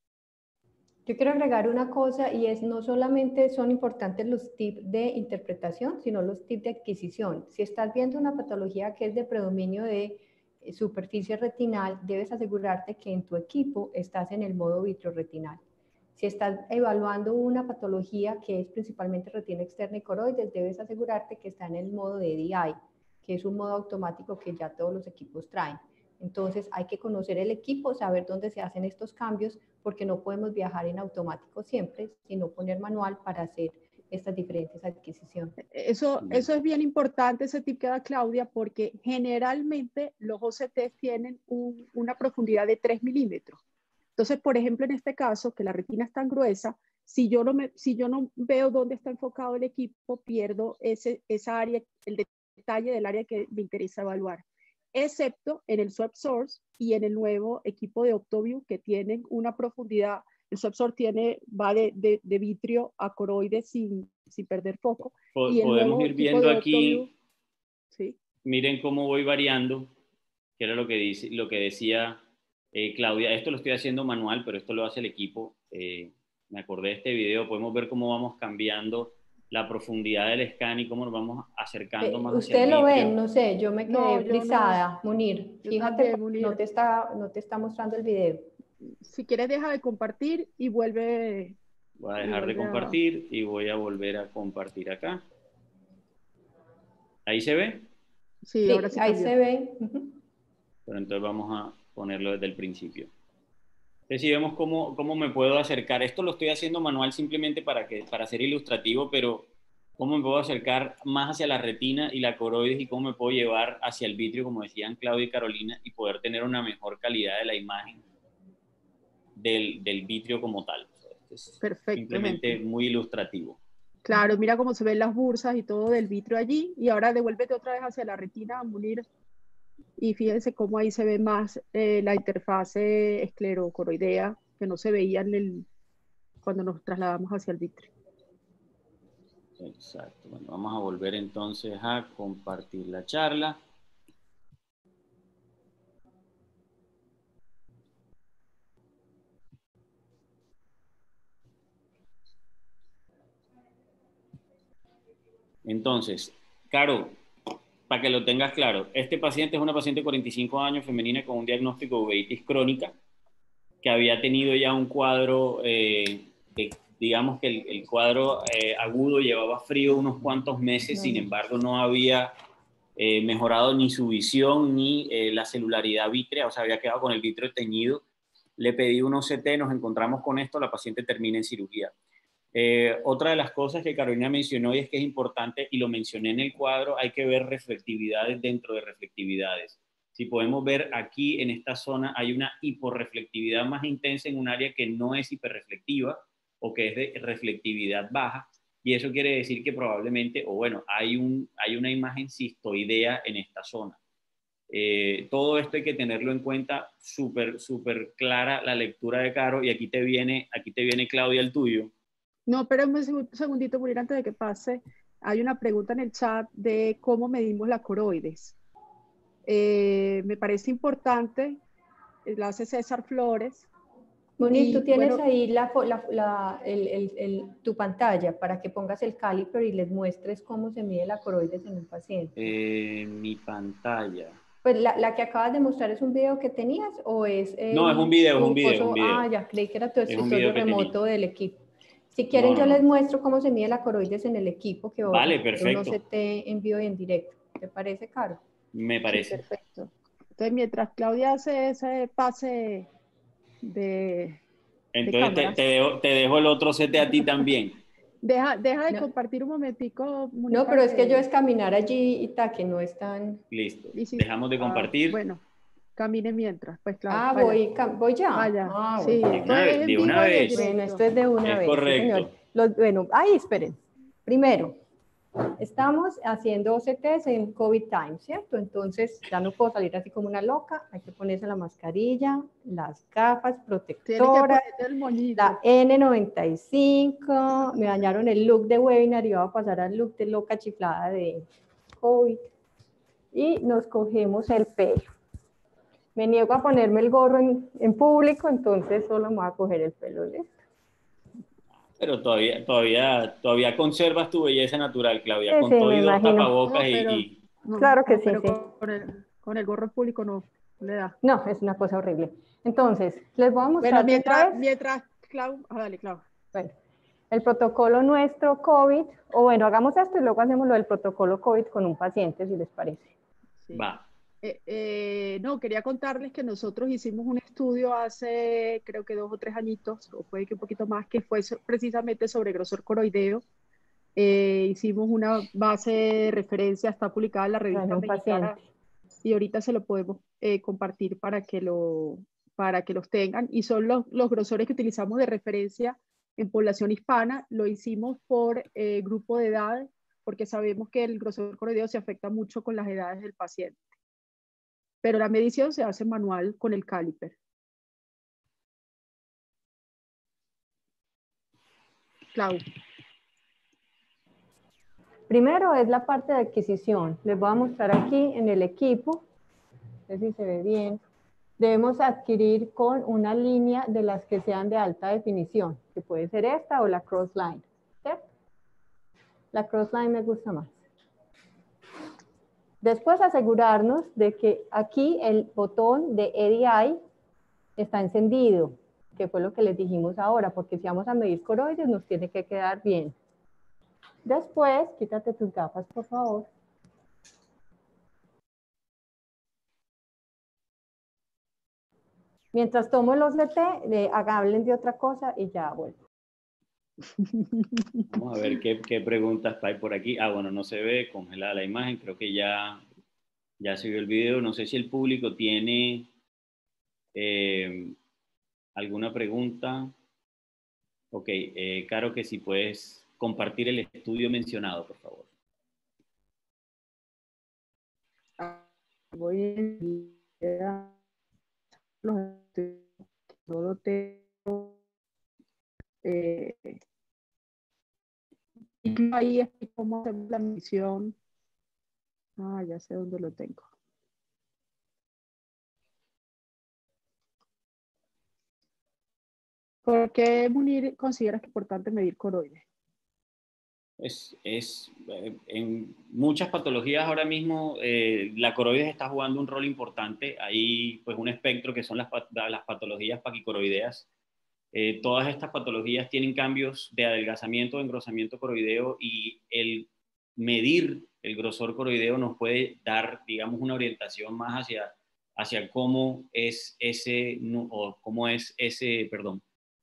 Yo quiero agregar una cosa, y es no solamente son importantes los tips de interpretación, sino los tips de adquisición. Si estás viendo una patología que es de predominio de superficie retinal, debes asegurarte que en tu equipo estás en el modo vitreoretinal. Si estás evaluando una patología que es principalmente retina externa y coroides, debes asegurarte que está en el modo de D I, que es un modo automático que ya todos los equipos traen. Entonces hay que conocer el equipo, saber dónde se hacen estos cambios, porque no podemos viajar en automático siempre, sino poner manual para hacer estas diferentes adquisiciones. Eso, eso es bien importante, ese tip que da Claudia, porque generalmente los O C Ts tienen un, una profundidad de tres milímetros. Entonces, por ejemplo, en este caso, que la retina es tan gruesa, si yo no, me, si yo no veo dónde está enfocado el equipo, pierdo ese, esa área, el detalle del área que me interesa evaluar, excepto en el SwapSource y en el nuevo equipo de OptoView, que tienen una profundidad. El SwapSource tiene, va de, de, de vitrio a coroide sin, sin perder foco. Pod Y el podemos nuevo ir equipo viendo de aquí, OptoView, ¿sí? Miren cómo voy variando, que era lo que, dice, lo que decía eh, Claudia. Esto lo estoy haciendo manual, pero esto lo hace el equipo. Eh, me acordé de este video, podemos ver cómo vamos cambiando la profundidad del scan y cómo nos vamos acercando eh, más hacia Ustedes el lo vitrio. ven, no sé, yo me quedé No, yo frisada, no, Munir. yo Fíjate, también, Munir. No, te está, no te está mostrando el video. Si quieres, deja de compartir y vuelve. Voy a dejar de compartir a... y voy a volver a compartir acá. ¿Ahí se ve? Sí, sí ahora sí ahí cambió. se ve. Uh-huh. Pero entonces vamos a ponerlo desde el principio. Entonces, si vemos cómo, cómo me puedo acercar. Esto lo estoy haciendo manual simplemente para, que, para ser ilustrativo, pero cómo me puedo acercar más hacia la retina y la coroides y cómo me puedo llevar hacia el vitrio, como decían Claudia y Carolina, y poder tener una mejor calidad de la imagen del, del vitrio como tal. Es Perfecto, simplemente ejemplo. muy ilustrativo. Claro, mira cómo se ven las bursas y todo del vitrio allí. Y ahora devuélvete otra vez hacia la retina, Munir. Y fíjense cómo ahí se ve más eh, la interfase esclerocoroidea, que no se veía en el, cuando nos trasladamos hacia el vitrio. Exacto. Bueno, vamos a volver entonces a compartir la charla. Entonces, Caro, para que lo tengas claro, este paciente es una paciente de cuarenta y cinco años, femenina, con un diagnóstico de uveitis crónica, que había tenido ya un cuadro, eh, de, digamos que el, el cuadro eh, agudo llevaba frío unos cuantos meses, no, sin no. embargo no había eh, mejorado ni su visión ni eh, la celularidad vítrea, o sea, había quedado con el vítreo teñido. Le pedí un O C T, nos encontramos con esto, la paciente termina en cirugía. Eh, otra de las cosas que Carolina mencionó y es que es importante, y lo mencioné en el cuadro, hay que ver reflectividades dentro de reflectividades. Si podemos ver aquí en esta zona hay una hiporreflectividad más intensa en un área que no es hiperreflectiva o que es de reflectividad baja, y eso quiere decir que probablemente, o bueno, hay, un, hay una imagen cistoidea en esta zona. Eh, todo esto hay que tenerlo en cuenta, súper, súper clara la lectura de Caro, y aquí te viene, aquí te viene Claudia, el tuyo. No, pero un segundito, Munir, antes de que pase, hay una pregunta en el chat de cómo medimos la coroides. Eh, me parece importante, la hace César Flores. Munir, tú tienes bueno, ahí la, la, la, el, el, el, tu pantalla para que pongas el caliper y les muestres cómo se mide la coroides en un paciente. Eh, mi pantalla. Pues la, la que acabas de mostrar, ¿es un video que tenías o es el, no, es un video, es un video, es un video. Ah, ya, creí que era tu escritorio remoto del equipo. Si quieren, no, no, yo les muestro cómo se mide la coroides en el equipo, que vale, perfecto. No se te en vivo y en directo. ¿Te parece, Caro? Me parece. Sí, perfecto. Entonces, mientras Claudia hace ese pase de Entonces, de te, te, dejo, te dejo el otro sete a ti también. Deja, deja de no. compartir un momentico. No, pero es que yo es caminar allí y ta, que no es tan... Listo. Si, Dejamos de compartir. Ah, bueno, camine mientras, pues claro. Ah, voy, voy ya. Vaya. Ah, sí, bueno. De una, vez, de una vez. Bueno, esto es de una es vez. Correcto. Sí, Los, bueno, ahí esperen. Primero, estamos haciendo O C Ts en COVID time, ¿cierto? Entonces, ya no puedo salir así como una loca. Hay que ponerse la mascarilla, las gafas protectoras, la N noventa y cinco. Me dañaron el look de webinar y iba a pasar al look de loca chiflada de COVID. Y nos cogemos el pelo. Me niego a ponerme el gorro en, en público, entonces solo me voy a coger el pelo, ¿listo? Pero todavía, todavía, todavía conservas tu belleza natural, Claudia, sí, con sí, todo y dos tapabocas no, pero, y... no, claro que no, sí, pero sí. Con, el, con el gorro público no le da. No, es una cosa horrible. Entonces, les voy a mostrar bueno, mientras, mientras Clau, ah, dale, Clau. Bueno, el protocolo nuestro COVID, o bueno, hagamos esto y luego hacemos lo del protocolo COVID con un paciente, si les parece. Sí. Va. Eh, eh, no, quería contarles que nosotros hicimos un estudio hace, creo que dos o tres añitos, o puede que un poquito más, que fue precisamente sobre grosor coroideo. Eh, hicimos una base de referencia, está publicada en la revista mexicana, y ahorita se lo podemos eh, compartir para que, lo, para que los tengan. Y son los, los grosores que utilizamos de referencia en población hispana. Lo hicimos por eh, grupo de edad, porque sabemos que el grosor coroideo se afecta mucho con las edades del paciente. Pero la medición se hace manual con el caliper. Clau. Primero es la parte de adquisición. Les voy a mostrar aquí en el equipo, no sé si se ve bien. Debemos adquirir con una línea de las que sean de alta definición, que puede ser esta o la crossline, ¿cierto? La crossline me gusta más. Después asegurarnos de que aquí el botón de E D I está encendido, que fue lo que les dijimos ahora, porque si vamos a medir coroides nos tiene que quedar bien. Después, quítate tus gafas, por favor. Mientras tomo el O C T, eh, hablen de otra cosa y ya vuelvo. Vamos a ver qué, qué preguntas hay por aquí. Ah, bueno, no se ve, congelada la imagen, creo que ya, ya se vio el video. No sé si el público tiene eh, alguna pregunta. Ok, eh, Caro, que si puedes compartir el estudio mencionado, por favor. Voy a todo tengo eh, y ahí es cómo hacemos la misión. Ah, ya sé dónde lo tengo. ¿Por qué, Munir, consideras que es importante medir coroides? Es, es, eh, en muchas patologías ahora mismo eh, la coroides está jugando un rol importante. Hay pues un espectro que son las, las patologías paquicoroideas. Eh, todas estas patologías tienen cambios de adelgazamiento, de engrosamiento coroideo, y el medir el grosor coroideo nos puede dar, digamos, una orientación más hacia, hacia cómo es ese, o cómo es ese, perdón,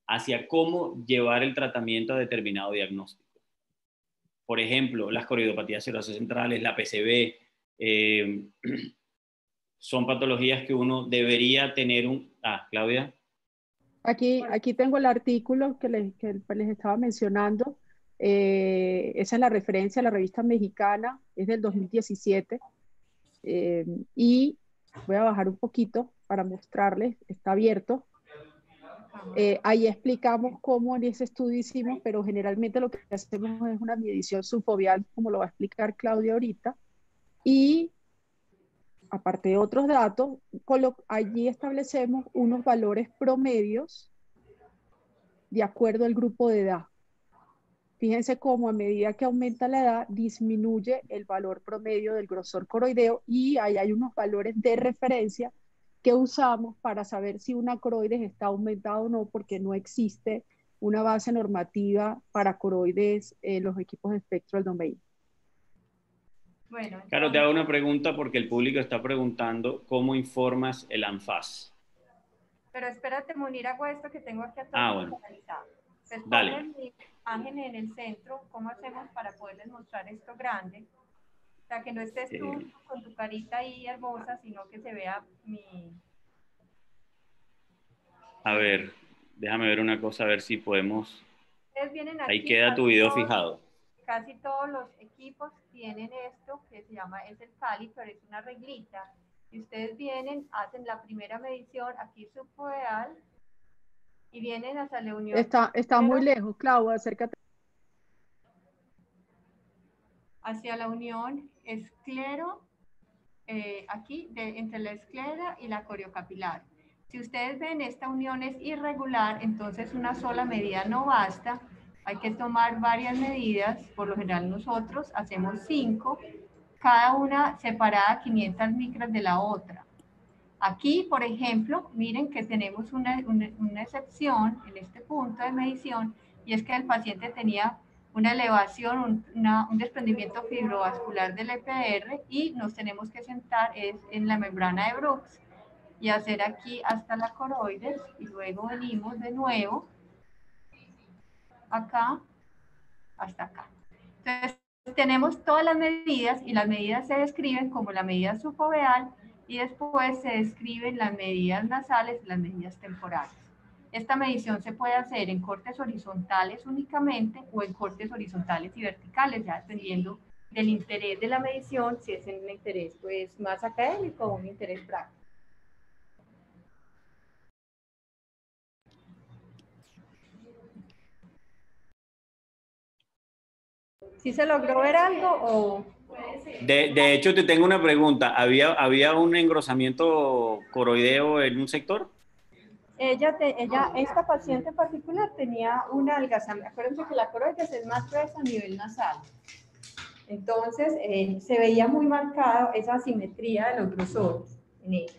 hacia cómo llevar el tratamiento a determinado diagnóstico. Por ejemplo, las coroidopatías serosas centrales, la P C V, eh, son patologías que uno debería tener un... Ah, Claudia. Aquí, aquí tengo el artículo que les, que les estaba mencionando. Eh, esa es la referencia a la revista mexicana, es del dos mil diecisiete. Eh, y voy a bajar un poquito para mostrarles, está abierto. Eh, ahí explicamos cómo en ese estudio hicimos, pero generalmente lo que hacemos es una medición subfoveal, como lo va a explicar Claudia ahorita. Y aparte de otros datos, allí establecemos unos valores promedios de acuerdo al grupo de edad. Fíjense cómo a medida que aumenta la edad, disminuye el valor promedio del grosor coroideo y ahí hay unos valores de referencia que usamos para saber si una coroides está aumentada o no, porque no existe una base normativa para coroides en los equipos de Spectral Domain. Bueno, claro, te hago una pregunta porque el público está preguntando cómo informas el ANFAS. Pero espérate, Munir, hago esto que tengo aquí a todo ah, bueno. organizado. Pues Dale. ponen mi imagen en el centro. ¿Cómo hacemos para poderles mostrar esto grande? O sea, que no estés tú Eh. con tu carita ahí hermosa, sino que se vea mi... A ver, déjame ver una cosa, a ver si podemos... Ustedes vienen aquí, ahí queda tu video todos, fijado. Casi todos los equipos tienen esto que se llama, es el caliper, es una reglita. Y ustedes vienen, hacen la primera medición, aquí subfoveal, y vienen hasta la unión. Está, está muy lejos, Clau, acércate. Hacia la unión esclero, eh, aquí, de, entre la esclera y la coriocapilar. Si ustedes ven, esta unión es irregular, entonces una sola medida no basta. Hay que tomar varias medidas, por lo general nosotros hacemos cinco, cada una separada quinientas micras de la otra. Aquí, por ejemplo, miren que tenemos una, una, una excepción en este punto de medición, y es que el paciente tenía una elevación, un, una, un desprendimiento fibrovascular del E P R, y nos tenemos que sentar es en la membrana de Brooks y hacer aquí hasta la coroides, y luego venimos de nuevo acá hasta acá. Entonces, tenemos todas las medidas, y las medidas se describen como la medida subfoveal, y después se describen las medidas nasales y las medidas temporales. Esta medición se puede hacer en cortes horizontales únicamente o en cortes horizontales y verticales, ya dependiendo del interés de la medición, si es un interés pues, más académico o un interés práctico. ¿Sí se logró ver algo o...? De, de hecho, te tengo una pregunta. ¿Había, ¿Había un engrosamiento coroideo en un sector? Ella, te, ella, esta paciente en particular tenía una algazamiento. Acuérdense que la coroides es más gruesa a nivel nasal. Entonces, eh, se veía muy marcada esa asimetría de los grosores en ella.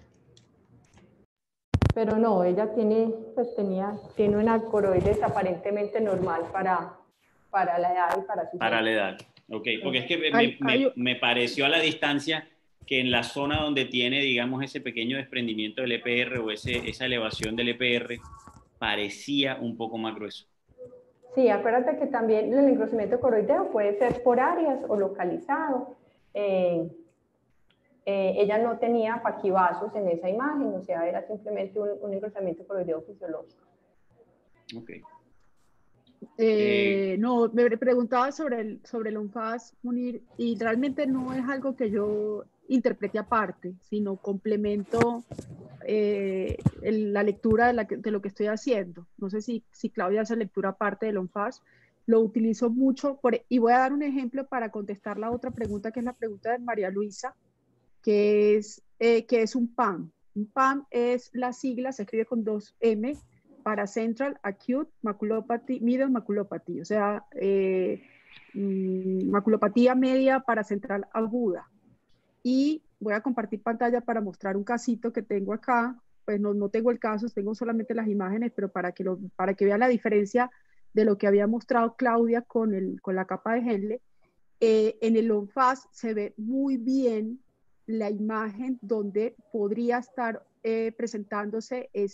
Pero no, ella tiene, pues tenía, tiene una coroides aparentemente normal para, para la edad y para su... Para la edad. Ok, porque es que me, me, me, me pareció a la distancia que en la zona donde tiene, digamos, ese pequeño desprendimiento del E P R o ese, esa elevación del E P R, parecía un poco más grueso. Sí, acuérdate que también el engrosamiento coroideo puede ser por áreas o localizado. Eh, eh, ella no tenía paquivasos en esa imagen, o sea, era simplemente un, un engrosamiento coroideo fisiológico. Ok. Eh, no, me preguntaba sobre el, sobre el ONFAS, Munir, y realmente no es algo que yo interprete aparte, sino complemento eh, el, la lectura de, la, de lo que estoy haciendo. No sé si, si Claudia hace lectura aparte del ONFAS, lo utilizo mucho, por, y voy a dar un ejemplo para contestar la otra pregunta, que es la pregunta de María Luisa, que es, eh, que es un P A M. Un P A M es la sigla, se escribe con dos M, para Central Acute Maculopathy, Middle Maculopathy, o sea, eh, maculopatía media para central aguda. Y voy a compartir pantalla para mostrar un casito que tengo acá. Pues no, no tengo el caso, tengo solamente las imágenes, pero para que, lo, para que vean la diferencia de lo que había mostrado Claudia con, el, con la capa de Henle. Eh, en el ONFAS se ve muy bien la imagen donde podría estar eh, presentándose esa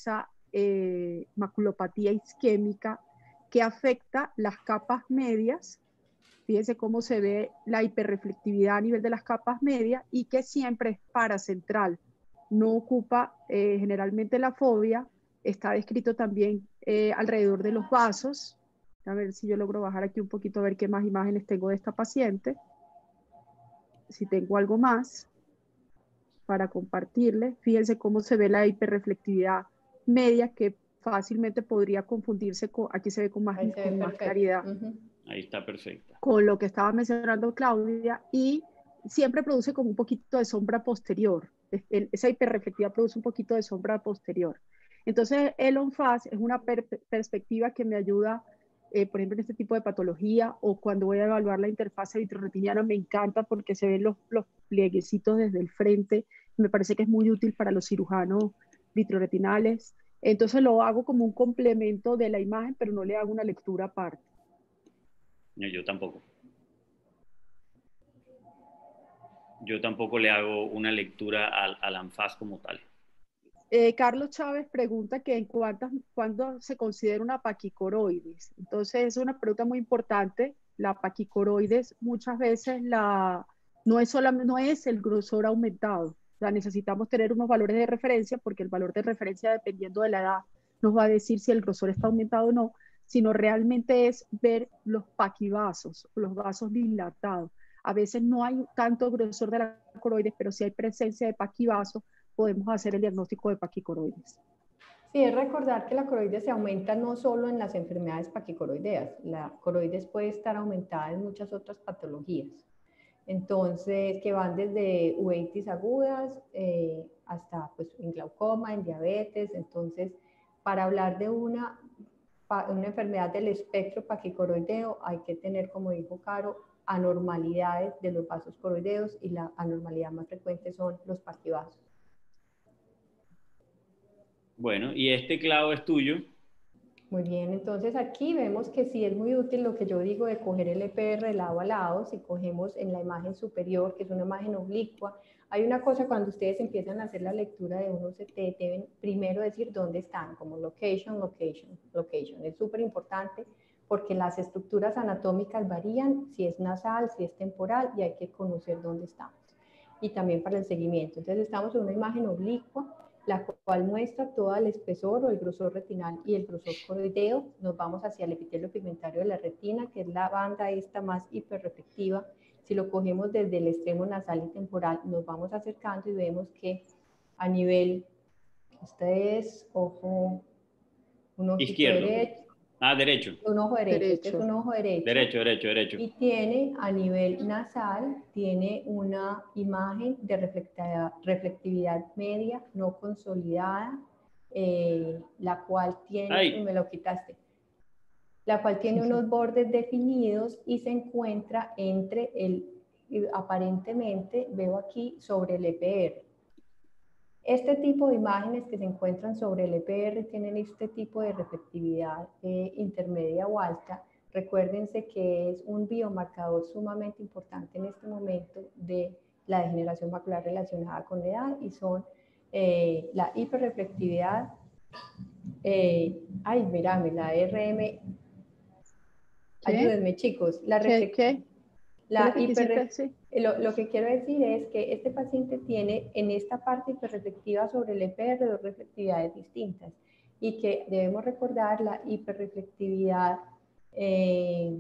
eh, maculopatía isquémica que afecta las capas medias. Fíjense cómo se ve la hiperreflectividad a nivel de las capas medias y que siempre es paracentral. No ocupa eh, generalmente la fobia. Está descrito también eh, alrededor de los vasos. A ver si yo logro bajar aquí un poquito a ver qué más imágenes tengo de esta paciente. Si tengo algo más para compartirles. Fíjense cómo se ve la hiperreflectividad media que fácilmente podría confundirse con, aquí se ve con más, con más claridad. Uh-huh. Ahí está perfecta. Con lo que estaba mencionando Claudia, y siempre produce como un poquito de sombra posterior. Esa hiperreflectividad produce un poquito de sombra posterior. Entonces el ONFAS es una per perspectiva que me ayuda, eh, por ejemplo, en este tipo de patología, o cuando voy a evaluar la interfase vitreoretiniana, me encanta porque se ven los, los plieguecitos desde el frente. Me parece que es muy útil para los cirujanos vitreoretinales. Entonces lo hago como un complemento de la imagen, pero no le hago una lectura aparte. No, yo tampoco. Yo tampoco le hago una lectura al, al ANFAS como tal. Eh, Carlos Chávez pregunta que en cuántas, cuándo se considera una paquicoroides. Entonces es una pregunta muy importante. La paquicoroides muchas veces la, no, es solamente, no es el grosor aumentado. O sea, necesitamos tener unos valores de referencia porque el valor de referencia, dependiendo de la edad, nos va a decir si el grosor está aumentado o no, sino realmente es ver los paquivasos, los vasos dilatados. A veces no hay tanto grosor de la coroides, pero si hay presencia de paquivasos, podemos hacer el diagnóstico de paquicoroides. Sí, es recordar que la coroides se aumenta no solo en las enfermedades paquicoroideas, la coroides puede estar aumentada en muchas otras patologías. Entonces, que van desde uveitis agudas eh, hasta pues, en glaucoma, en diabetes. Entonces, para hablar de una, una enfermedad del espectro paquicoroideo, hay que tener, como dijo Caro, anormalidades de los vasos coroideos, y la anormalidad más frecuente son los paquivasos. Bueno, y este clavo es tuyo. Muy bien, entonces aquí vemos que sí es muy útil lo que yo digo de coger el E P R lado a lado. Si cogemos en la imagen superior, que es una imagen oblicua, hay una cosa: cuando ustedes empiezan a hacer la lectura de un O C T, deben primero decir dónde están, como location, location, location. Es súper importante porque las estructuras anatómicas varían, si es nasal, si es temporal, y hay que conocer dónde estamos. Y también para el seguimiento. Entonces estamos en una imagen oblicua, la cual muestra todo el espesor o el grosor retinal y el grosor coroideo. Nos vamos hacia el epitelio pigmentario de la retina, que es la banda esta más hiperreflectiva. Si lo cogemos desde el extremo nasal y temporal, nos vamos acercando y vemos que a nivel, este es ojo, un ojito izquierdo. derecho. Ah, derecho. Un ojo derecho. Derecho. Este es un ojo derecho. Derecho, derecho, derecho. Y tiene a nivel nasal, tiene una imagen de reflectividad, reflectividad media no consolidada, eh, la cual tiene, Ay. me lo quitaste, la cual tiene unos bordes definidos y se encuentra entre el, aparentemente, veo aquí, sobre el E P R. Este tipo de imágenes que se encuentran sobre el E P R tienen este tipo de reflectividad eh, intermedia o alta. Recuérdense que es un biomarcador sumamente importante en este momento de la degeneración macular relacionada con la edad, y son eh, la hiperreflectividad, eh, ay, mírame, la R M, ayúdenme chicos, la ¿Qué? ¿Qué? La ¿Qué hiper, sí? lo, lo que quiero decir es que este paciente tiene en esta parte hiperreflectiva sobre el E P R dos reflectividades distintas, y que debemos recordar la hiperreflectividad eh,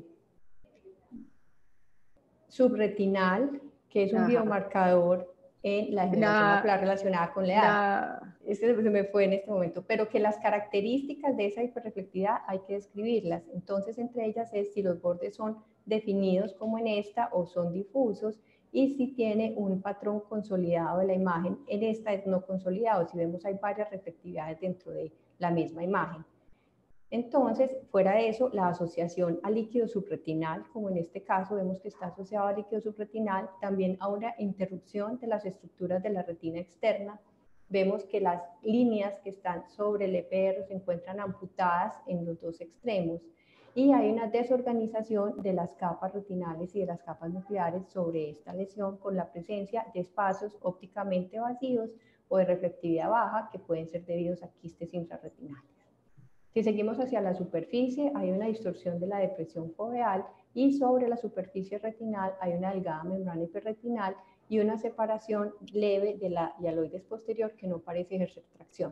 subretinal, que es un Ajá. biomarcador en la degeneración macular relacionada con la edad. La... Este se me fue en este momento, pero que las características de esa hiperreflectividad hay que describirlas. Entonces, entre ellas es si los bordes son definidos como en esta o son difusos, y si tiene un patrón consolidado de la imagen. En esta es no consolidado. Si vemos, hay varias reflectividades dentro de la misma imagen. Entonces, fuera de eso, la asociación al líquido subretinal, como en este caso vemos que está asociado al líquido subretinal, también a una interrupción de las estructuras de la retina externa. Vemos que las líneas que están sobre el E P R se encuentran amputadas en los dos extremos, y hay una desorganización de las capas retinales y de las capas nucleares sobre esta lesión, con la presencia de espacios ópticamente vacíos o de reflectividad baja, que pueden ser debidos a quistes infrarretinales. Si seguimos hacia la superficie, hay una distorsión de la depresión foveal y sobre la superficie retinal hay una delgada membrana hiperretinal y una separación leve de la hialoides posterior que no parece ejercer tracción.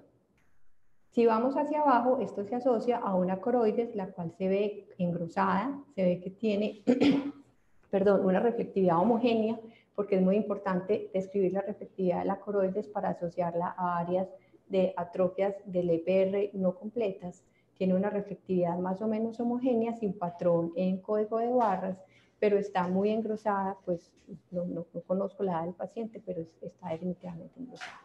Si vamos hacia abajo, esto se asocia a una coroides, la cual se ve engrosada, se ve que tiene perdón, una reflectividad homogénea, porque es muy importante describir la reflectividad de la coroides para asociarla a áreas de atrofias del E P R no completas. Tiene una reflectividad más o menos homogénea, sin patrón en código de barras, pero está muy engrosada, pues no, no, no conozco la edad del paciente, pero es, está definitivamente engrosada.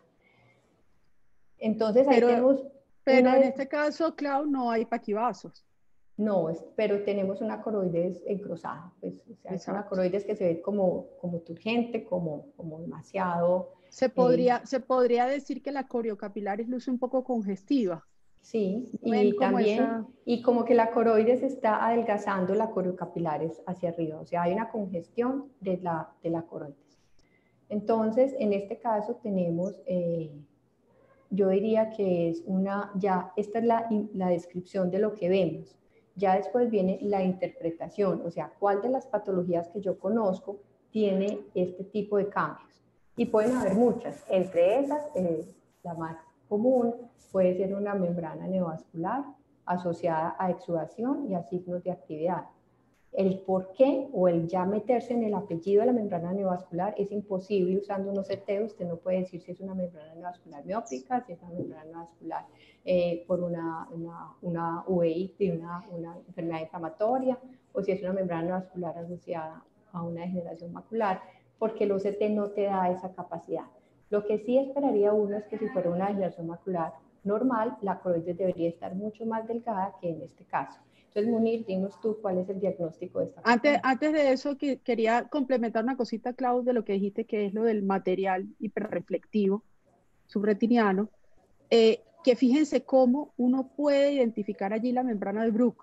Entonces ahí Pero, tenemos... pero una... en este caso, Clau, no hay paquivasos. No, es, pero tenemos una coroides engrosada, pues, o sea, es una coroides que se ve como, como turgente, como, como demasiado... Se podría, eh, se podría decir que la coriocapilar es luce un poco congestiva. Sí, ¿No y como también, esa... y como que la coroides está adelgazando la coriocapilares hacia arriba, o sea, hay una congestión de la, de la coroides. Entonces, en este caso tenemos, eh, yo diría que es una, ya, esta es la, la descripción de lo que vemos. Ya después viene la interpretación, o sea, cuál de las patologías que yo conozco tiene este tipo de cambios. Y pueden haber muchas, entre esas, eh, la más común puede ser una membrana neovascular asociada a exudación y a signos de actividad. El por qué o el ya meterse en el apellido de la membrana neovascular es imposible usando unos C T. Usted no puede decir si es una membrana neovascular miópica, si es una membrana neovascular eh, por una, una, una U V I de una, una enfermedad inflamatoria, o si es una membrana neovascular asociada a una degeneración macular, porque el O C T no te da esa capacidad. Lo que sí esperaría uno es que si fuera una degeneración macular normal, la coroides debería estar mucho más delgada que en este caso. Entonces, Munir, dinos tú cuál es el diagnóstico de esta antes, antes de eso, que, quería complementar una cosita, Clau, de lo que dijiste, que es lo del material hiperreflectivo subretiniano, eh, que fíjense cómo uno puede identificar allí la membrana de Bruch.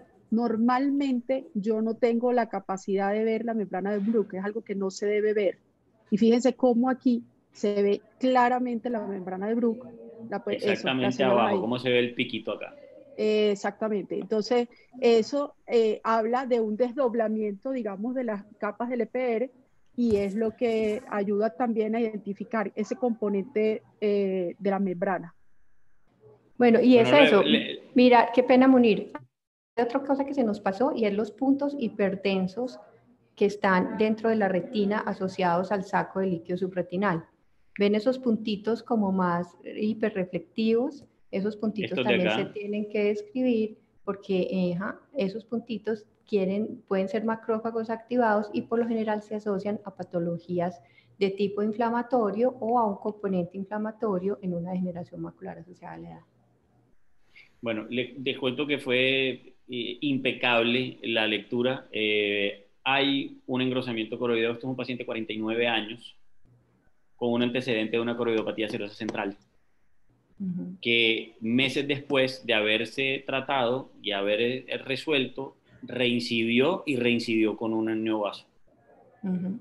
Normalmente yo no tengo la capacidad de ver la membrana de Bruch, es algo que no se debe ver. Y fíjense cómo aquí se ve claramente la membrana de Bruch. La, Exactamente eso, abajo, ahí. cómo se ve el piquito acá. Eh, exactamente. Entonces, eso eh, habla de un desdoblamiento, digamos, de las capas del E P R y es lo que ayuda también a identificar ese componente eh, de la membrana. Bueno, y bueno, es eso. le... Mira, qué pena, Munir. Hay otra cosa que se nos pasó y es los puntos hipertensos que están dentro de la retina asociados al saco de líquido subretinal. ¿Ven esos puntitos como más hiperreflectivos? Esos puntitos Estos de también acá. se tienen que describir porque eh, esos puntitos quieren, pueden ser macrófagos activados y por lo general se asocian a patologías de tipo inflamatorio o a un componente inflamatorio en una degeneración macular asociada a la edad. Bueno, le, les cuento que fue eh, impecable la lectura. Eh, hay un engrosamiento coroideo. Esto es un paciente de cuarenta y nueve años con un antecedente de una coroidopatía serosa central, uh-huh. que meses después de haberse tratado y haber resuelto, reincidió y reincidió con un neovaso. Uh-huh.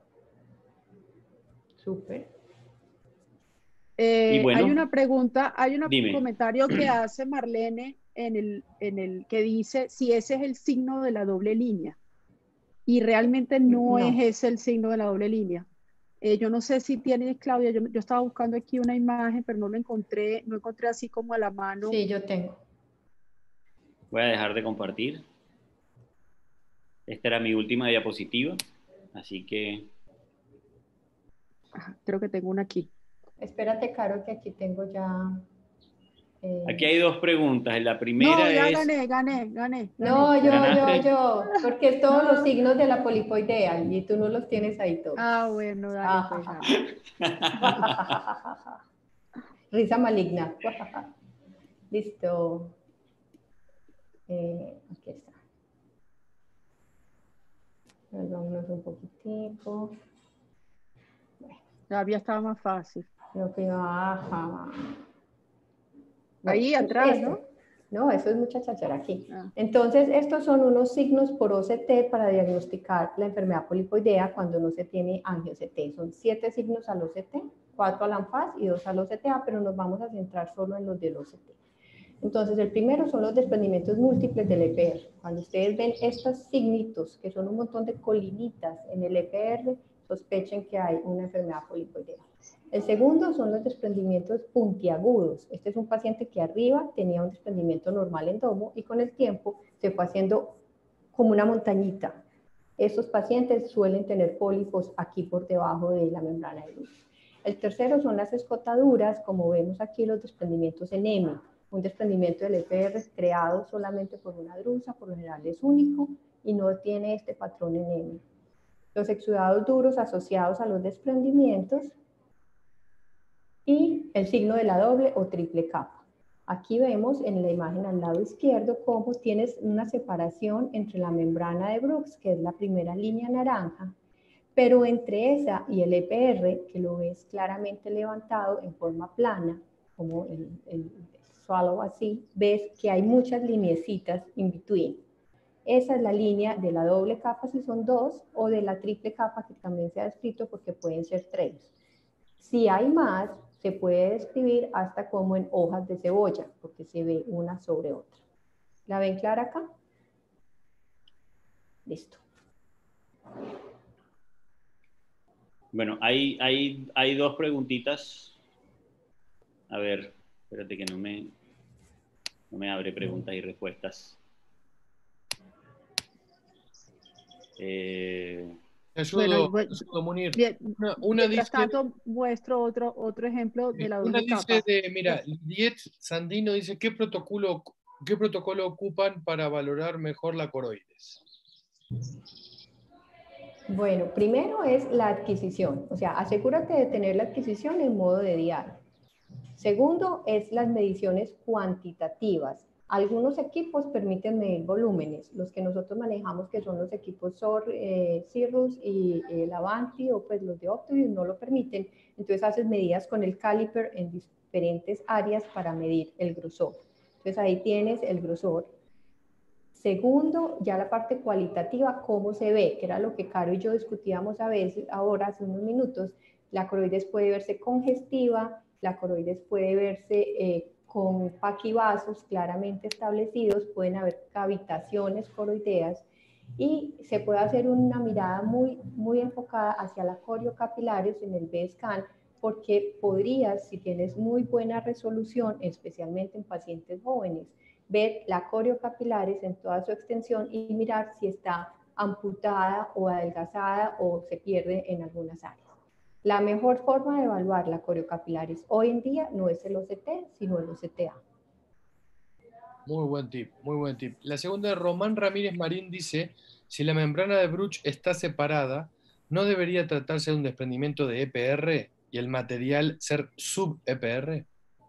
Súper. Eh, y bueno, hay una pregunta, hay un dime. comentario que hace Marlene en el, en el que dice si ese es el signo de la doble línea. Y realmente no, no. es ese el signo de la doble línea. Eh, yo no sé si tienes, Claudia, yo, yo estaba buscando aquí una imagen, pero no lo encontré, no encontré así como a la mano. Sí, yo tengo. Voy a dejar de compartir. Esta era mi última diapositiva, así que... Ajá, creo que tengo una aquí. Espérate, Caro, que aquí tengo ya... Eh... Aquí hay dos preguntas. La primera no, ya es... gané, gané, gané. No, gané. yo, ¿Ganaste? yo, yo, porque es todos no. los signos de la polipoidea y tú no los tienes ahí todos. Ah, bueno, dale, ah, pues. Ah. Risa maligna. Listo. Eh, aquí está. Vámonos un poquitico. Bueno. Todavía estaba más fácil. Creo que baja. Bueno, ahí atrás, este. ¿no? No, eso es mucha cháchara aquí. Ah. Entonces, estos son unos signos por O C T para diagnosticar la enfermedad polipoidea cuando no se tiene angio-C T. Son siete signos al O C T. cuatro al ANFAS y dos al O C T A, pero nos vamos a centrar solo en los del O C T. Entonces, el primero son los desprendimientos múltiples del E P R. Cuando ustedes ven estos signitos, que son un montón de colinitas en el E P R, sospechen que hay una enfermedad polipoidea. El segundo son los desprendimientos puntiagudos. Este es un paciente que arriba tenía un desprendimiento normal en domo y con el tiempo se fue haciendo como una montañita. Estos pacientes suelen tener pólipos aquí por debajo de la membrana de Bruch. El tercero son las escotaduras, como vemos aquí los desprendimientos en M. Un desprendimiento del E P R creado solamente por una drusa, por lo general es único y no tiene este patrón en M. Los exudados duros asociados a los desprendimientos y el signo de la doble o triple capa. Aquí vemos en la imagen al lado izquierdo cómo tienes una separación entre la membrana de Bruch, que es la primera línea naranja, pero entre esa y el E P R, que lo ves claramente levantado en forma plana, como el, el swallow así, ves que hay muchas lineecitas in between. Esa es la línea de la doble capa si son dos, o de la triple capa que también se ha descrito porque pueden ser tres. Si hay más, se puede describir hasta como en hojas de cebolla, porque se ve una sobre otra. ¿La ven clara acá? Listo. Bueno, hay, hay, hay dos preguntitas. A ver, espérate que no me, no me abre preguntas y respuestas. Eh... Te ayudo, bueno, ayudo Munir. Bien, una, una mientras dice, tanto, muestro otro, otro ejemplo de la doble una dice capa. de, mira, Liet Sandino dice, ¿qué protocolo, ¿qué protocolo ocupan para valorar mejor la coroides? Bueno, primero es la adquisición, o sea, asegúrate de tener la adquisición en modo de diario. Segundo es las mediciones cuantitativas. Algunos equipos permiten medir volúmenes, los que nosotros manejamos, que son los equipos S O R, eh, Cirrus y el Avanti, o pues los de Optimus no lo permiten. Entonces haces medidas con el caliper en diferentes áreas para medir el grosor. Entonces ahí tienes el grosor. Segundo, ya la parte cualitativa, cómo se ve, que era lo que Caro y yo discutíamos a veces, ahora hace unos minutos. La coroides puede verse congestiva, la coroides puede verse eh, con paquivasos claramente establecidos, pueden haber cavitaciones coroideas y se puede hacer una mirada muy, muy enfocada hacia la coriocapilares en el B-scan, porque podrías, si tienes muy buena resolución, especialmente en pacientes jóvenes, ver la coriocapilares en toda su extensión y mirar si está amputada o adelgazada o se pierde en algunas áreas. La mejor forma de evaluar la coriocapilares hoy en día no es el O C T, sino el O C T A. Muy buen tip, muy buen tip. La segunda de Román Ramírez Marín dice, si la membrana de Bruch está separada, ¿no debería tratarse de un desprendimiento de E P R y el material ser sub-E P R?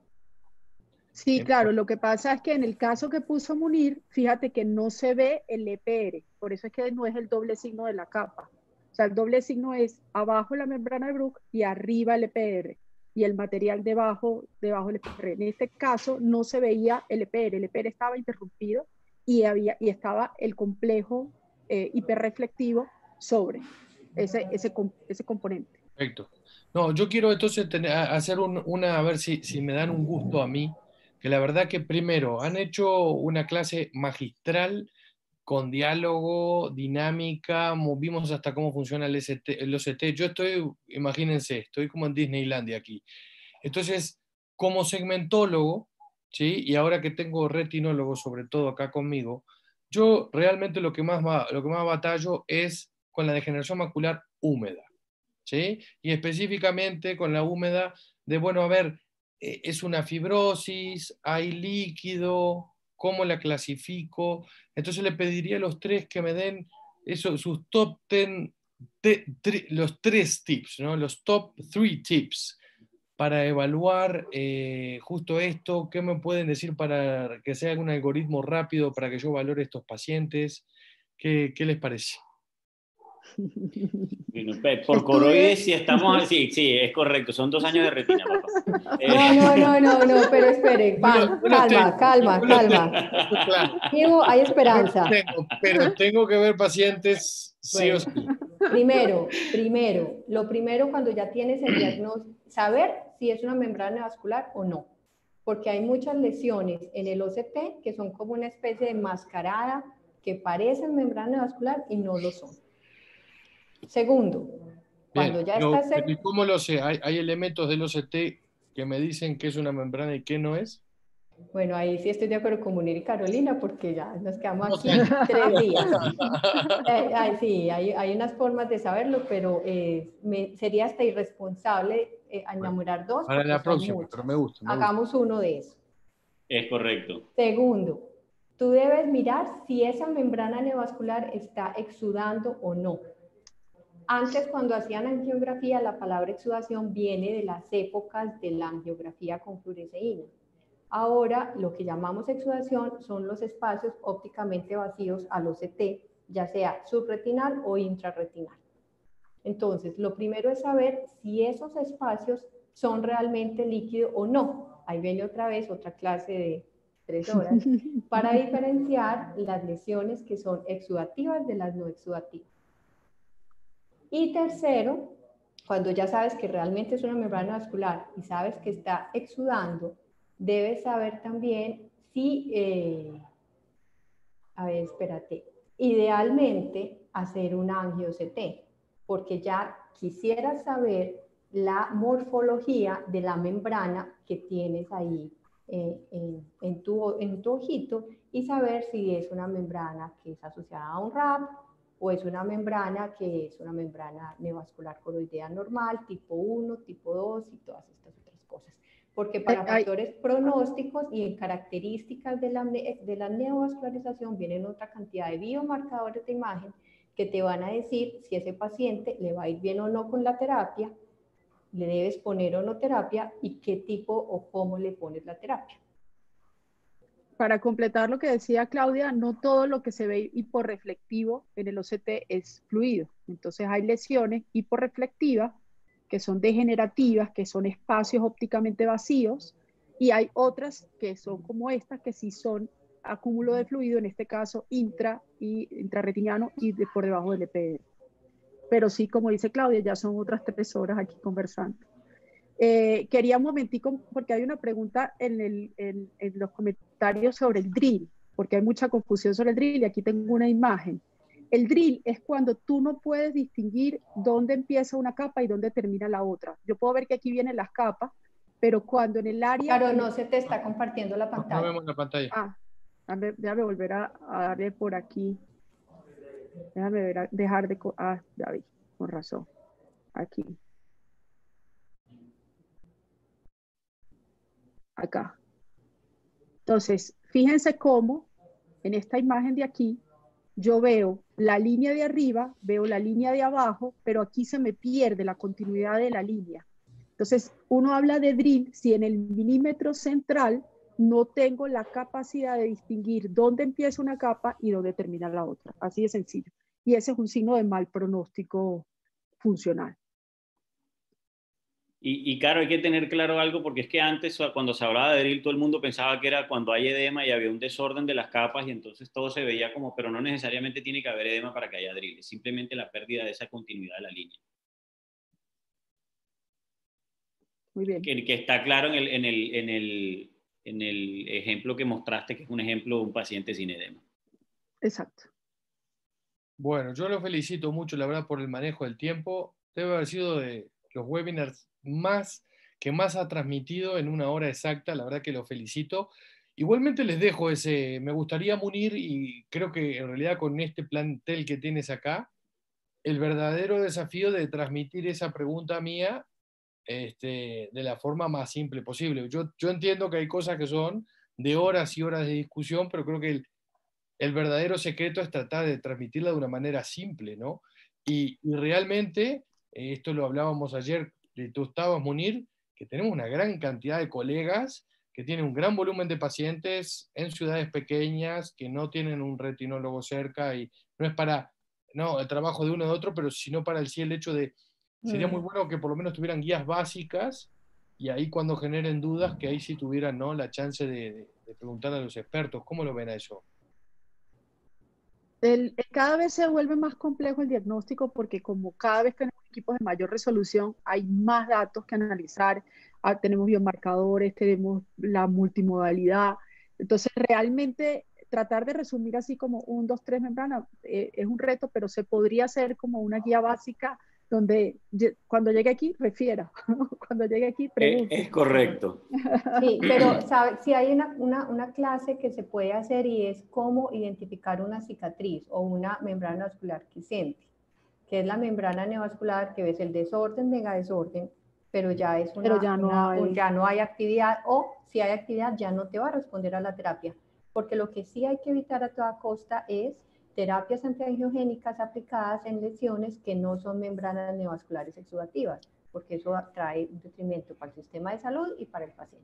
Sí, claro, lo que pasa es que en el caso que puso Munir, fíjate que no se ve el E P R, por eso es que no es el doble signo de la capa. O sea, el doble signo es abajo la membrana de Bruch y arriba el E P R, y el material debajo, debajo del E P R. En este caso no se veía el E P R, el E P R estaba interrumpido y, había, y estaba el complejo eh, hiperreflectivo sobre ese, ese, ese componente. Perfecto. No, yo quiero entonces tener, hacer un, una, a ver si, si me dan un gusto a mí, que la verdad que primero han hecho una clase magistral con diálogo, dinámica, vimos hasta cómo funciona el, S T, el O C T. Yo estoy, imagínense, estoy como en Disneylandia aquí. Entonces, como segmentólogo, ¿sí? Y ahora que tengo retinólogo, sobre todo acá conmigo, yo realmente lo que más, va, lo que más batallo es con la degeneración macular húmeda, ¿sí? Y específicamente con la húmeda de, bueno, a ver, es una fibrosis, hay líquido, ¿cómo la clasifico? Entonces le pediría a los tres que me den eso, sus top ten, te, tre, los tres tips, ¿no? Los top three tips para evaluar eh, justo esto. ¿Qué me pueden decir para que sea un algoritmo rápido para que yo valore estos pacientes? ¿Qué, qué les parece? Por coroides, si estamos, sí, sí, es correcto, son dos años de retina, papá. No, no, no, no, no, pero espere, calma, calma, calma, calma. Diego, hay esperanza. Tengo, pero tengo que ver pacientes sí bueno, o sí. Primero, primero, lo primero cuando ya tienes el diagnóstico, saber si es una membrana neovascular o no, porque hay muchas lesiones en el O C T que son como una especie de mascarada que parecen membrana neovascular y no lo son. Segundo, cuando Bien, ya pero, está pero ¿y cómo lo sé? ¿Hay, hay elementos del O C T que me dicen que es una membrana y que no es? Bueno, ahí sí estoy de acuerdo con Munir y Carolina porque ya nos quedamos No aquí sé. tres días. Eh, ay, sí, hay, hay unas formas de saberlo, pero eh, me, sería hasta irresponsable eh, enamorar dos Para porque la son próxima, muchas. pero me gusta, me gusta. Hagamos uno de esos. Es correcto. Segundo, tú debes mirar si esa membrana neovascular está exudando o no. Antes, cuando hacían angiografía, la palabra exudación viene de las épocas de la angiografía con fluoresceína. Ahora, lo que llamamos exudación son los espacios ópticamente vacíos al O C T, ya sea subretinal o intrarretinal. Entonces, lo primero es saber si esos espacios son realmente líquidos o no. Ahí viene otra vez otra clase de tres horas para diferenciar las lesiones que son exudativas de las no exudativas. Y tercero, cuando ya sabes que realmente es una membrana vascular y sabes que está exudando, debes saber también si, eh, a ver, espérate, idealmente hacer un angio-C T, porque ya quisieras saber la morfología de la membrana que tienes ahí eh, en, en, tu, en tu ojito y saber si es una membrana que es asociada a un R A P o es una membrana que es una membrana neovascular coroidea normal, tipo uno, tipo dos y todas estas otras cosas. Porque para factores pronósticos y en características de la, de la neovascularización vienen otra cantidad de biomarcadores de imagen que te van a decir si ese paciente le va a ir bien o no con la terapia, le debes poner o no terapia y qué tipo o cómo le pones la terapia. Para completar lo que decía Claudia, no todo lo que se ve hiporreflectivo en el O C T es fluido. Entonces hay lesiones hiporreflectivas que son degenerativas, que son espacios ópticamente vacíos, y hay otras que son como estas, que sí son acúmulo de fluido, en este caso intra y intrarretiniano y de, por debajo del E P R. Pero sí, como dice Claudia, ya son otras tres horas aquí conversando. Eh, quería un momentico, porque hay una pregunta en, el, en, en los comentarios sobre el drill, porque hay mucha confusión sobre el drill y aquí tengo una imagen. El drill es cuando tú no puedes distinguir dónde empieza una capa y dónde termina la otra. Yo puedo ver que aquí vienen las capas, pero cuando en el área... Claro, no se te está compartiendo la pantalla. No vemos la pantalla. Ah, déjame, déjame volver a, a darle por aquí. Déjame ver, dejar de... Ah, ya vi, con razón. Aquí. Acá. Entonces, fíjense cómo en esta imagen de aquí, yo veo la línea de arriba, veo la línea de abajo, pero aquí se me pierde la continuidad de la línea. Entonces, uno habla de drill si en el milímetro central no tengo la capacidad de distinguir dónde empieza una capa y dónde termina la otra. Así de sencillo. Y ese es un signo de mal pronóstico funcional. Y, y claro, hay que tener claro algo, porque es que antes, cuando se hablaba de drill, todo el mundo pensaba que era cuando hay edema y había un desorden de las capas y entonces todo se veía como, pero no necesariamente tiene que haber edema para que haya drill, es simplemente la pérdida de esa continuidad de la línea. Muy bien. Que, que está claro en el, en, el, en, el, en el ejemplo que mostraste, que es un ejemplo de un paciente sin edema. Exacto. Bueno, yo lo felicito mucho, la verdad, por el manejo del tiempo. Debe haber sido de los webinars más que más ha transmitido en una hora exacta. La verdad que lo felicito. Igualmente les dejo ese, me gustaría, Munir, y creo que en realidad con este plantel que tienes acá, el verdadero desafío de transmitir esa pregunta mía este, de la forma más simple posible. Yo, yo entiendo que hay cosas que son de horas y horas de discusión, pero creo que el, el verdadero secreto es tratar de transmitirla de una manera simple, ¿no? Y, y realmente, eh, esto lo hablábamos ayer, de tú estabas, Munir, que tenemos una gran cantidad de colegas que tienen un gran volumen de pacientes en ciudades pequeñas, que no tienen un retinólogo cerca, y no es para, no, el trabajo de uno o de otro, pero sino para el sí el hecho de, sería muy bueno que por lo menos tuvieran guías básicas, y ahí cuando generen dudas, que ahí sí tuvieran, ¿no?, la chance de, de, de preguntar a los expertos. ¿Cómo lo ven a eso? El, el- cada vez se vuelve más complejo el diagnóstico porque como cada vez tenemos equipos de mayor resolución, hay más datos que analizar. Ah, tenemos biomarcadores, tenemos la multimodalidad. Entonces, realmente tratar de resumir así como un, dos, tres membranas eh, es un reto, pero se podría hacer como una guía básica donde lle- cuando llegue aquí, refiera. Cuando llegue aquí, Eh, es pregunte. correcto. Sí, pero ¿sabe? Si hay una, una, una clase que se puede hacer y es cómo identificar una cicatriz o una membrana vascular quiescente, que es la membrana neovascular que ves el desorden, megadesorden, pero ya es Pero una, ya no una, hay. ya no hay actividad, o si hay actividad ya no te va a responder a la terapia, porque lo que sí hay que evitar a toda costa es terapias antiangiogénicas aplicadas en lesiones que no son membranas neovasculares exudativas, porque eso trae un detrimento para el sistema de salud y para el paciente.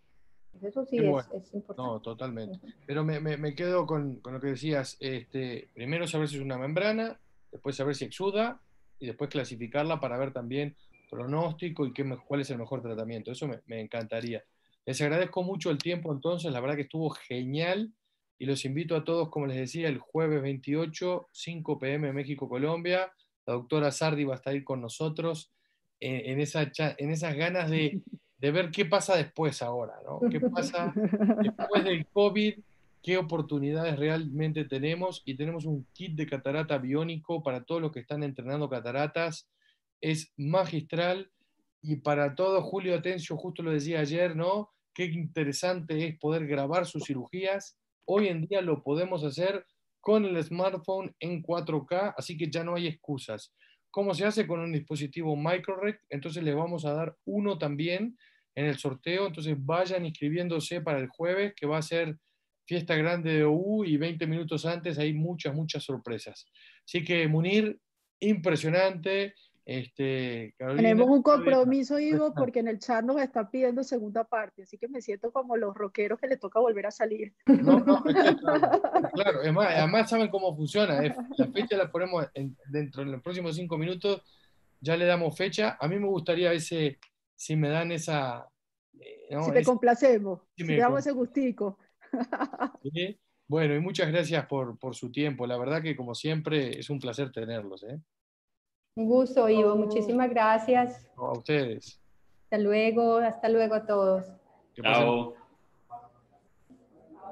Eso sí Qué es, bueno. es importante. No, totalmente. Uh-huh. Pero me, me, me quedo con, con lo que decías. Este, primero saber si es una membrana, después saber si exuda y después clasificarla para ver también pronóstico y qué, me- cuál es el mejor tratamiento. Eso me, me encantaría. Les agradezco mucho el tiempo entonces, la verdad que estuvo genial y los invito a todos, como les decía, el jueves veintiocho, cinco p m México, Colombia. La doctora Sardi va a estar ahí con nosotros en, en, esa, cha- en esas ganas de, de ver qué pasa después ahora, ¿no? ¿Qué pasa después del COVID? ¿Qué oportunidades realmente tenemos? Y tenemos un kit de catarata biónico para todos los que están entrenando cataratas. Es magistral y para todos, Julio Atencio justo lo decía ayer, ¿no? Qué interesante es poder grabar sus cirugías. Hoy en día lo podemos hacer con el smartphone en cuatro K, así que ya no hay excusas. ¿Cómo se hace? Con un dispositivo MicroRec, entonces les vamos a dar uno también en el sorteo, entonces vayan inscribiéndose para el jueves, que va a ser fiesta grande de O U y veinte minutos antes hay muchas, muchas sorpresas. Así que Munir, impresionante. Este, Carolina, Tenemos un Claudia, compromiso, Ivo, impresionante. porque en el chat nos están pidiendo segunda parte, así que me siento como los rockeros que le toca volver a salir. No, no, es que claro, claro, es más, además saben cómo funciona. Es, la fecha la ponemos en- dentro de los próximos cinco minutos, ya le damos fecha. A mí me gustaría ese, si me dan esa, eh, Si no, te ese, complacemos, si si te me damos ese gustico. ¿sí? Bueno, y muchas gracias por, por su tiempo. La verdad que como siempre es un placer tenerlos, ¿eh? Un gusto, Ivo. Oh. Muchísimas gracias. A ustedes. Hasta luego, hasta luego a todos. Que pasen Chao.